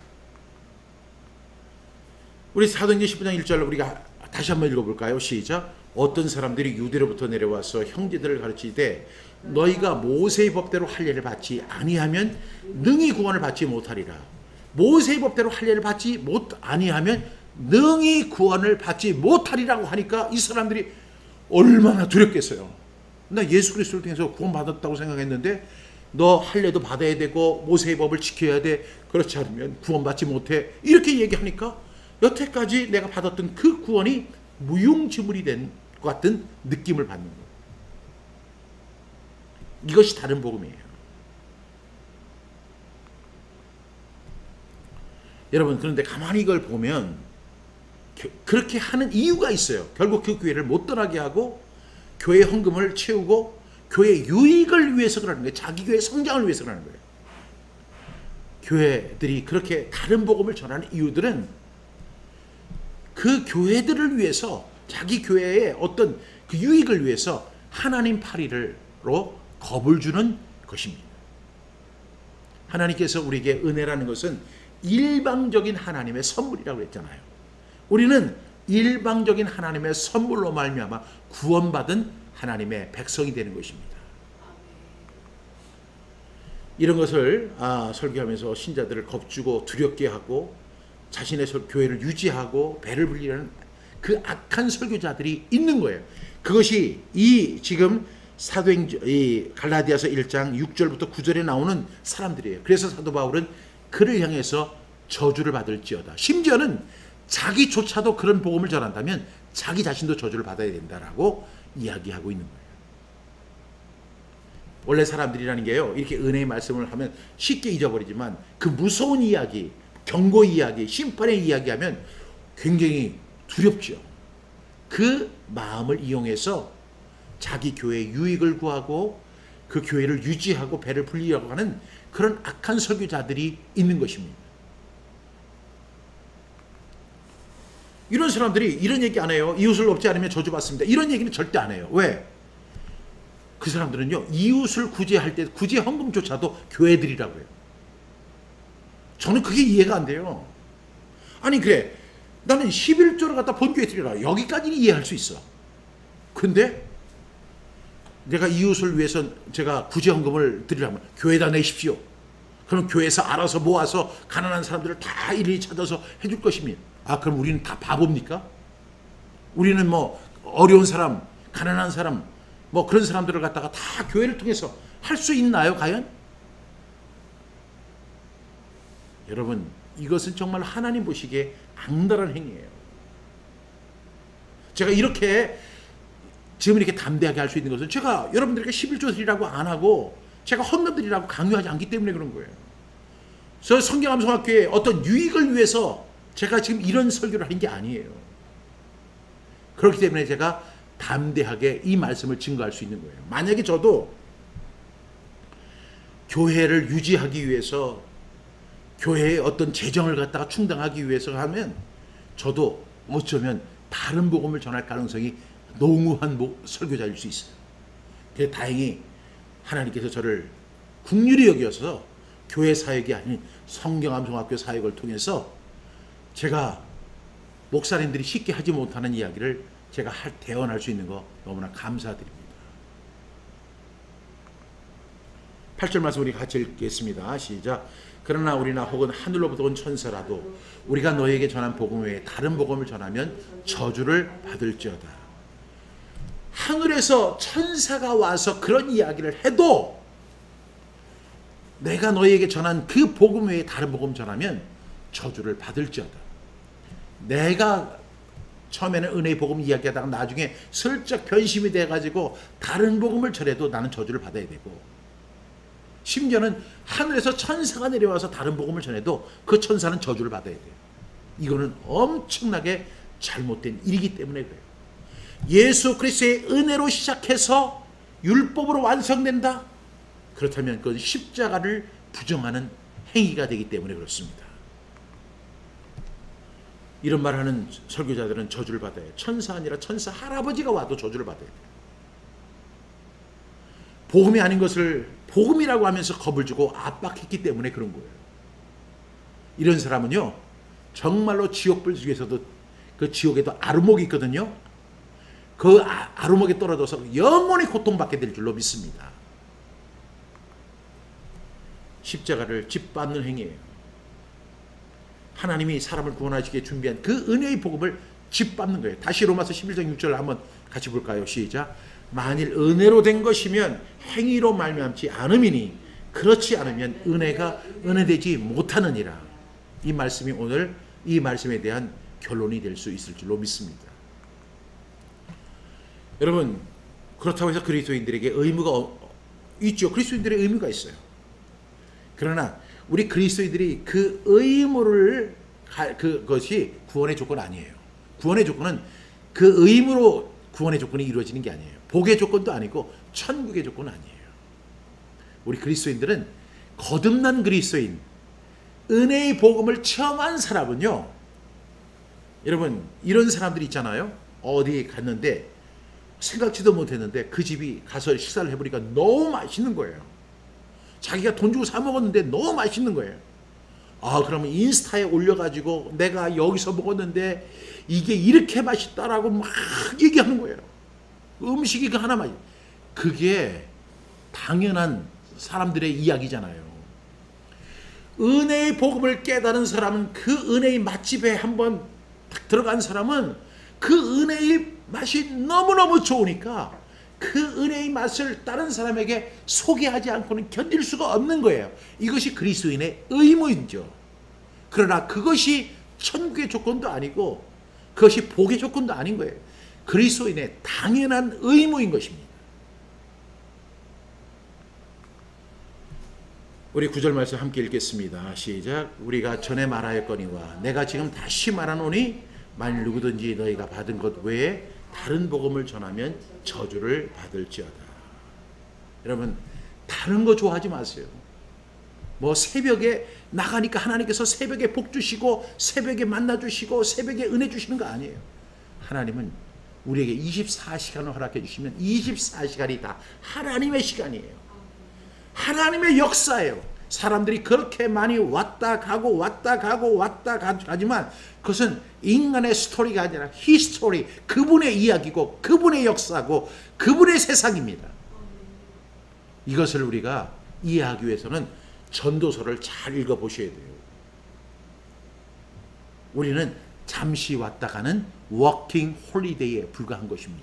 우리 사도행전 10장 1절 우리가 다시 한번 읽어볼까요? 시작. 어떤 사람들이 유대로부터 내려와서 형제들을 가르치되 너희가 모세의 법대로 할례를 받지 아니하면 능히 구원을 받지 못하리라. 모세의 법대로 할례를 받지 아니하면 능히 구원을 받지 못하리라고 하니까 이 사람들이 얼마나 두렵겠어요. 나 예수 그리스도를 통해서 구원받았다고 생각했는데 너 할례도 받아야 되고 모세의 법을 지켜야 돼. 그렇지 않으면 구원받지 못해. 이렇게 얘기하니까 여태까지 내가 받았던 그 구원이 무용지물이 된 것 같은 느낌을 받는 거예요. 이것이 다른 복음이에요. 여러분, 그런데 가만히 이걸 보면 그렇게 하는 이유가 있어요. 결국 그 교회를 못 떠나게 하고 교회 헌금을 채우고 교회 유익을 위해서 그러는 거예요. 자기 교회 성장을 위해서 그러는 거예요. 교회들이 그렇게 다른 복음을 전하는 이유들은 그 교회들을 위해서 자기 교회의 어떤 그 유익을 위해서 하나님 파리로 겁을 주는 것입니다. 하나님께서 우리에게 은혜라는 것은 일방적인 하나님의 선물이라고 했잖아요. 우리는 일방적인 하나님의 선물로 말미암아 구원받은 하나님의 백성이 되는 것입니다. 이런 것을 설교하면서 신자들을 겁주고 두렵게 하고 자신의 교회를 유지하고 배를 불리려는 그 악한 설교자들이 있는 거예요. 그것이 이 지금 사도행전 이 갈라디아서 1장 6절부터 9절에 나오는 사람들이에요. 그래서 사도 바울은 그를 향해서 저주를 받을지어다. 심지어는 자기조차도 그런 복음을 전한다면 자기 자신도 저주를 받아야 된다라고 이야기하고 있는 거예요. 원래 사람들이라는 게요, 이렇게 은혜의 말씀을 하면 쉽게 잊어버리지만 그 무서운 이야기, 경고 이야기, 심판의 이야기하면 굉장히 두렵죠. 그 마음을 이용해서 자기 교회의 유익을 구하고 그 교회를 유지하고 배를 불리려고 하는 그런 악한 설교자들이 있는 것입니다. 이런 사람들이 이런 얘기 안 해요. 이웃을 돕지 않으면 저주받습니다. 이런 얘기는 절대 안 해요. 왜? 그 사람들은요, 이웃을 구제할 때 구제 헌금조차도 교회들이라고 해요. 저는 그게 이해가 안 돼요. 아니 그래, 나는 11조를 갖다 본교에 드리라. 여기까지는 이해할 수 있어. 근데 내가 이웃을 위해서 제가 구제 헌금을 드리려면 교회에다 내십시오. 그럼 교회에서 알아서 모아서 가난한 사람들을 다 일일이 찾아서 해줄 것입니다. 그럼 우리는 다 바보입니까? 우리는 뭐 어려운 사람, 가난한 사람, 뭐 그런 사람들을 갖다가 다 교회를 통해서 할 수 있나요, 과연? 여러분, 이것은 정말 하나님 보시기에 악랄한 행위예요. 제가 이렇게 지금 이렇게 담대하게 할 수 있는 것은 제가 여러분들에게 11조 드리라고 안 하고 제가 헌금드리라고 강요하지 않기 때문에 그런 거예요. 저 성경암송학교의 어떤 유익을 위해서 제가 지금 이런 설교를 하는 게 아니에요. 그렇기 때문에 제가 담대하게 이 말씀을 증거할 수 있는 거예요. 만약에 저도 교회를 유지하기 위해서 교회의 어떤 재정을 갖다가 충당하기 위해서 하면 저도 어쩌면 다른 복음을 전할 가능성이 농후한 설교자일 수 있어요. 그래서 다행히 하나님께서 저를 긍휼히 여겨서 교회 사역이 아닌 성경암송학교 사역을 통해서 제가 목사님들이 쉽게 하지 못하는 이야기를 제가 대언할 수 있는 거 너무나 감사드립니다. 8절 말씀 우리 같이 읽겠습니다. 시작. 그러나 우리나 혹은 하늘로부터 온 천사라도 우리가 너에게 전한 복음 외에 다른 복음을 전하면 저주를 받을지어다. 하늘에서 천사가 와서 그런 이야기를 해도 내가 너에게 전한 그 복음 외에 다른 복음 전하면 저주를 받을지어다. 내가 처음에는 은혜의 복음 이야기하다가 나중에 슬쩍 변심이 돼가지고 다른 복음을 전해도 나는 저주를 받아야 되고, 심지어는 하늘에서 천사가 내려와서 다른 복음을 전해도 그 천사는 저주를 받아야 돼요. 이거는 엄청나게 잘못된 일이기 때문에 그래요. 예수 그리스도의 은혜로 시작해서 율법으로 완성된다? 그렇다면 그건 십자가를 부정하는 행위가 되기 때문에 그렇습니다. 이런 말하는 설교자들은 저주를 받아요. 천사 아니라 천사 할아버지가 와도 저주를 받아야 돼요. 복음이 아닌 것을 복음이라고 하면서 겁을 주고 압박했기 때문에 그런 거예요. 이런 사람은요, 정말로 지옥불 중에서도 그 지옥에도 아르목이 있거든요. 그 아르목에 떨어져서 영원히 고통받게 될 줄로 믿습니다. 십자가를 짓밟는 행위예요. 하나님이 사람을 구원하시기에 준비한 그 은혜의 복음을 짓밟는 거예요. 다시 로마서 11장 6절 한번 같이 볼까요? 시작. 만일 은혜로 된 것이면 행위로 말미암지 않음이니 그렇지 않으면 은혜가 은혜되지 못하느니라. 이 말씀이 오늘 이 말씀에 대한 결론이 될 수 있을 줄로 믿습니다. 여러분, 그렇다고 해서 그리스도인들에게 의무가 있죠. 그리스도인들의 의무가 있어요. 그러나 우리 그리스도인들이 그 의무를 그것이 구원의 조건 아니에요. 구원의 조건은 그 의무로 구원의 조건이 이루어지는 게 아니에요. 복의 조건도 아니고 천국의 조건은 아니에요. 우리 그리스도인들은 거듭난 그리스도인, 은혜의 복음을 체험한 사람은요, 여러분 이런 사람들이 있잖아요. 어디 갔는데 생각지도 못했는데 그 집이 가서 식사를 해보니까 너무 맛있는 거예요. 자기가 돈 주고 사 먹었는데 너무 맛있는 거예요. 아, 그러면 인스타에 올려가지고 내가 여기서 먹었는데 이게 이렇게 맛있다라고 막 얘기하는 거예요. 음식이 그 하나만. 그게 당연한 사람들의 이야기잖아요. 은혜의 복음을 깨달은 사람은, 그 은혜의 맛집에 한번 딱 들어간 사람은 그 은혜의 맛이 너무너무 좋으니까 그 은혜의 맛을 다른 사람에게 소개하지 않고는 견딜 수가 없는 거예요. 이것이 그리스도인의 의무이죠. 그러나 그것이 천국의 조건도 아니고 그것이 복의 조건도 아닌 거예요. 그리스도인의 당연한 의무인 것입니다. 우리 9절 말씀 함께 읽겠습니다. 시작. 우리가 전에 말하였거니와 내가 지금 다시 말하노니 만일 누구든지 너희가 받은 것 외에 다른 복음을 전하면 저주를 받을지어다. 여러분, 다른 거 좋아하지 마세요. 뭐 새벽에 나가니까 하나님께서 새벽에 복 주시고 새벽에 만나 주시고 새벽에 은혜 주시는 거 아니에요. 하나님은 우리에게 24시간을 허락해 주시면 24시간이 다 하나님의 시간이에요. 하나님의 역사예요. 사람들이 그렇게 많이 왔다 가고 왔다 가고 왔다 가지만 그것은 인간의 스토리가 아니라 히스토리, 그분의 이야기고 그분의 역사고 그분의 세상입니다. 이것을 우리가 이해하기 위해서는 전도서를 잘 읽어보셔야 돼요. 우리는 잠시 왔다 가는 워킹 홀리데이에 불과한 것입니다.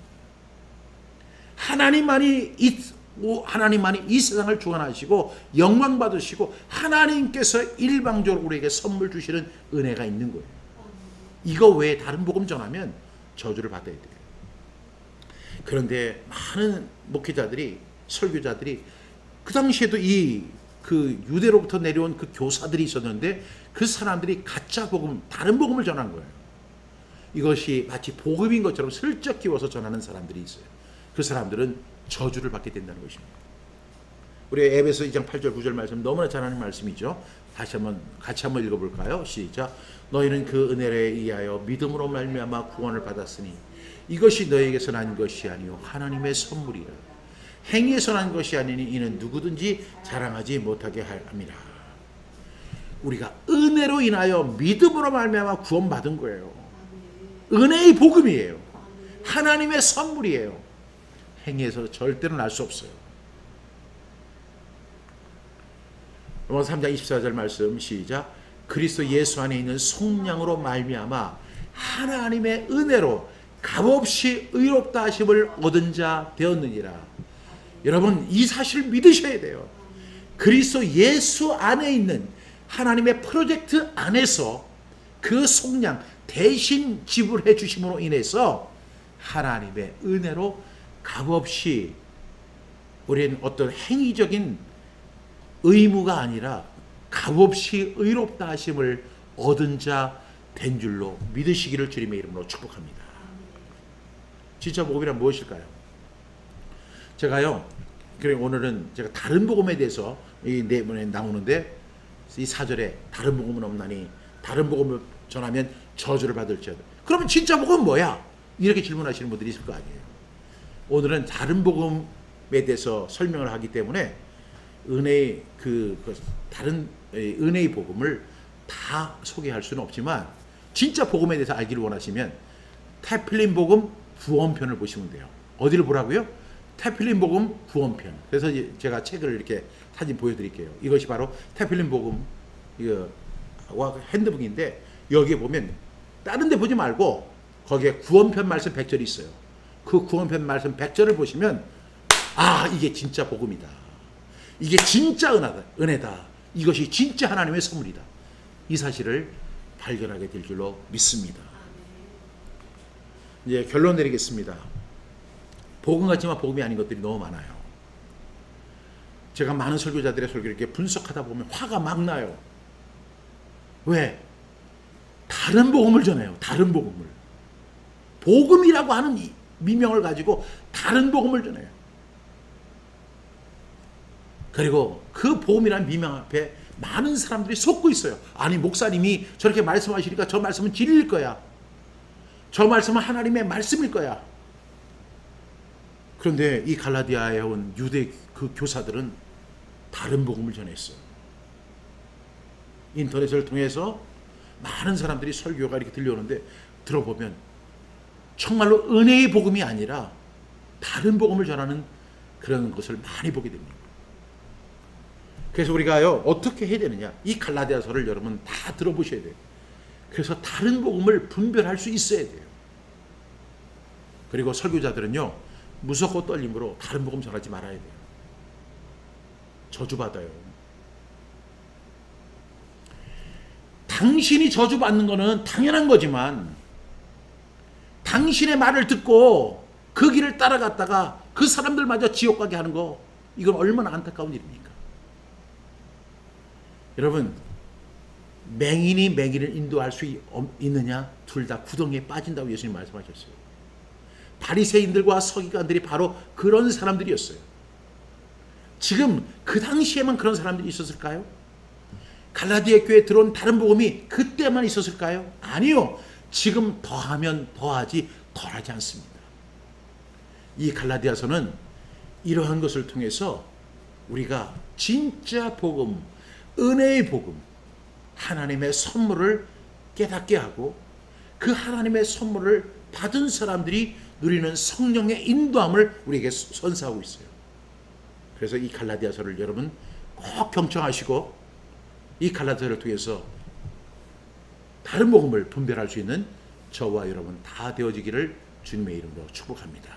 하나님만이 이 세상을 주관하시고 영광 받으시고 하나님께서 일방적으로 우리에게 선물 주시는 은혜가 있는 거예요. 이거 외에 다른 복음 전하면 저주를 받아야 돼요. 그런데 많은 목회자들이, 설교자들이 그 당시에도 그 유대로부터 내려온 그 교사들이 있었는데 그 사람들이 가짜 복음, 다른 복음을 전한 거예요. 이것이 마치 복음인 것처럼 슬쩍 끼워서 전하는 사람들이 있어요. 그 사람들은 저주를 받게 된다는 것입니다. 우리 에베소 2장 8절 9절 말씀 너무나 잘 아는 말씀이죠. 같이 한번 읽어볼까요? 시작. 너희는 그 은혜에 의하여 믿음으로 말미암아 구원을 받았으니 이것이 너희에게서 난 것이 아니요 하나님의 선물이라. 행위에서 난 것이 아니니 이는 누구든지 자랑하지 못하게 함이라. 우리가 은혜로 인하여 믿음으로 말미암아 구원받은 거예요. 은혜의 복음이에요. 하나님의 선물이에요. 행위에서 절대로 날 수 없어요. 로마서 3장 24절 말씀 시작. 그리스도 예수 안에 있는 속량으로 말미암아 하나님의 은혜로 값없이 의롭다 하심을 얻은 자 되었느니라. 여러분 이 사실을 믿으셔야 돼요. 그리스도 예수 안에 있는 하나님의 프로젝트 안에서 그 속량 대신 지불해 주심으로 인해서 하나님의 은혜로 값없이 우리는 어떤 행위적인 의무가 아니라 값없이 의롭다 하심을 얻은 자 된 줄로 믿으시기를 주님의 이름으로 축복합니다. 진짜 복음이란 무엇일까요? 제가요, 그래 오늘은 제가 다른 복음에 대해서 이 내문에 나오는데 이 4절에 다른 복음은 없나니 다른 복음을 전하면 저주를 받을지어다. 그러면 진짜 복음은 뭐야? 이렇게 질문하시는 분들이 있을 거 아니에요. 오늘은 다른 복음에 대해서 설명을 하기 때문에 은혜의 다른 은혜의 복음을 다 소개할 수는 없지만 진짜 복음에 대해서 알기를 원하시면 태필린 복음 구원편을 보시면 돼요. 어디를 보라고요? 태필린 복음 구원편. 그래서 제가 책을 이렇게 사진 보여드릴게요. 이것이 바로 태필린 복음 이거 핸드북인데 여기에 보면 다른 데 보지 말고 거기에 구원편 말씀 100절이 있어요. 그 구원편 말씀 100절을 보시면 아 이게 진짜 복음이다. 이게 진짜 은혜다. 이것이 진짜 하나님의 선물이다. 이 사실을 발견하게 될 줄로 믿습니다. 이제 결론 내리겠습니다. 복음 같지만 복음이 아닌 것들이 너무 많아요. 제가 많은 설교자들의 설교를 이렇게 분석하다 보면 화가 막 나요. 왜? 다른 복음을 전해요. 다른 복음을. 복음이라고 하는 미명을 가지고 다른 복음을 전해요. 그리고 그 복음이라는 미명 앞에 많은 사람들이 속고 있어요. 아니 목사님이 저렇게 말씀하시니까 저 말씀은 진리일 거야. 저 말씀은 하나님의 말씀일 거야. 그런데 이 갈라디아에 온 유대 그 교사들은 다른 복음을 전했어요. 인터넷을 통해서 많은 사람들이 설교가 이렇게 들려오는데 들어보면 정말로 은혜의 복음이 아니라 다른 복음을 전하는 그런 것을 많이 보게 됩니다. 그래서 우리가요 어떻게 해야 되느냐, 이 갈라디아서를 여러분 다 들어보셔야 돼요. 그래서 다른 복음을 분별할 수 있어야 돼요. 그리고 설교자들은요 무섭고 떨림으로 다른 복음 전하지 말아야 돼요. 저주받아요. 당신이 저주받는 거는 당연한 거지만 당신의 말을 듣고 그 길을 따라갔다가 그 사람들마저 지옥 가게 하는 거, 이건 얼마나 안타까운 일입니까? 여러분, 맹인이 맹인을 인도할 수 있느냐? 둘 다 구덩이에 빠진다고 예수님 말씀하셨어요. 바리새인들과 서기관들이 바로 그런 사람들이었어요. 지금 그 당시에만 그런 사람들이 있었을까요? 갈라디아 교회에 들어온 다른 복음이 그때만 있었을까요? 아니요. 지금 더하면 더하지 덜하지 않습니다. 이 갈라디아서는 이러한 것을 통해서 우리가 진짜 복음, 은혜의 복음, 하나님의 선물을 깨닫게 하고 그 하나님의 선물을 받은 사람들이 누리는 성령의 인도함을 우리에게 선사하고 있어요. 그래서 이 갈라디아서를 여러분 꼭 경청하시고 이 갈라디아서를 통해서 다른 복음을 분별할 수 있는 저와 여러분 다 되어지기를 주님의 이름으로 축복합니다.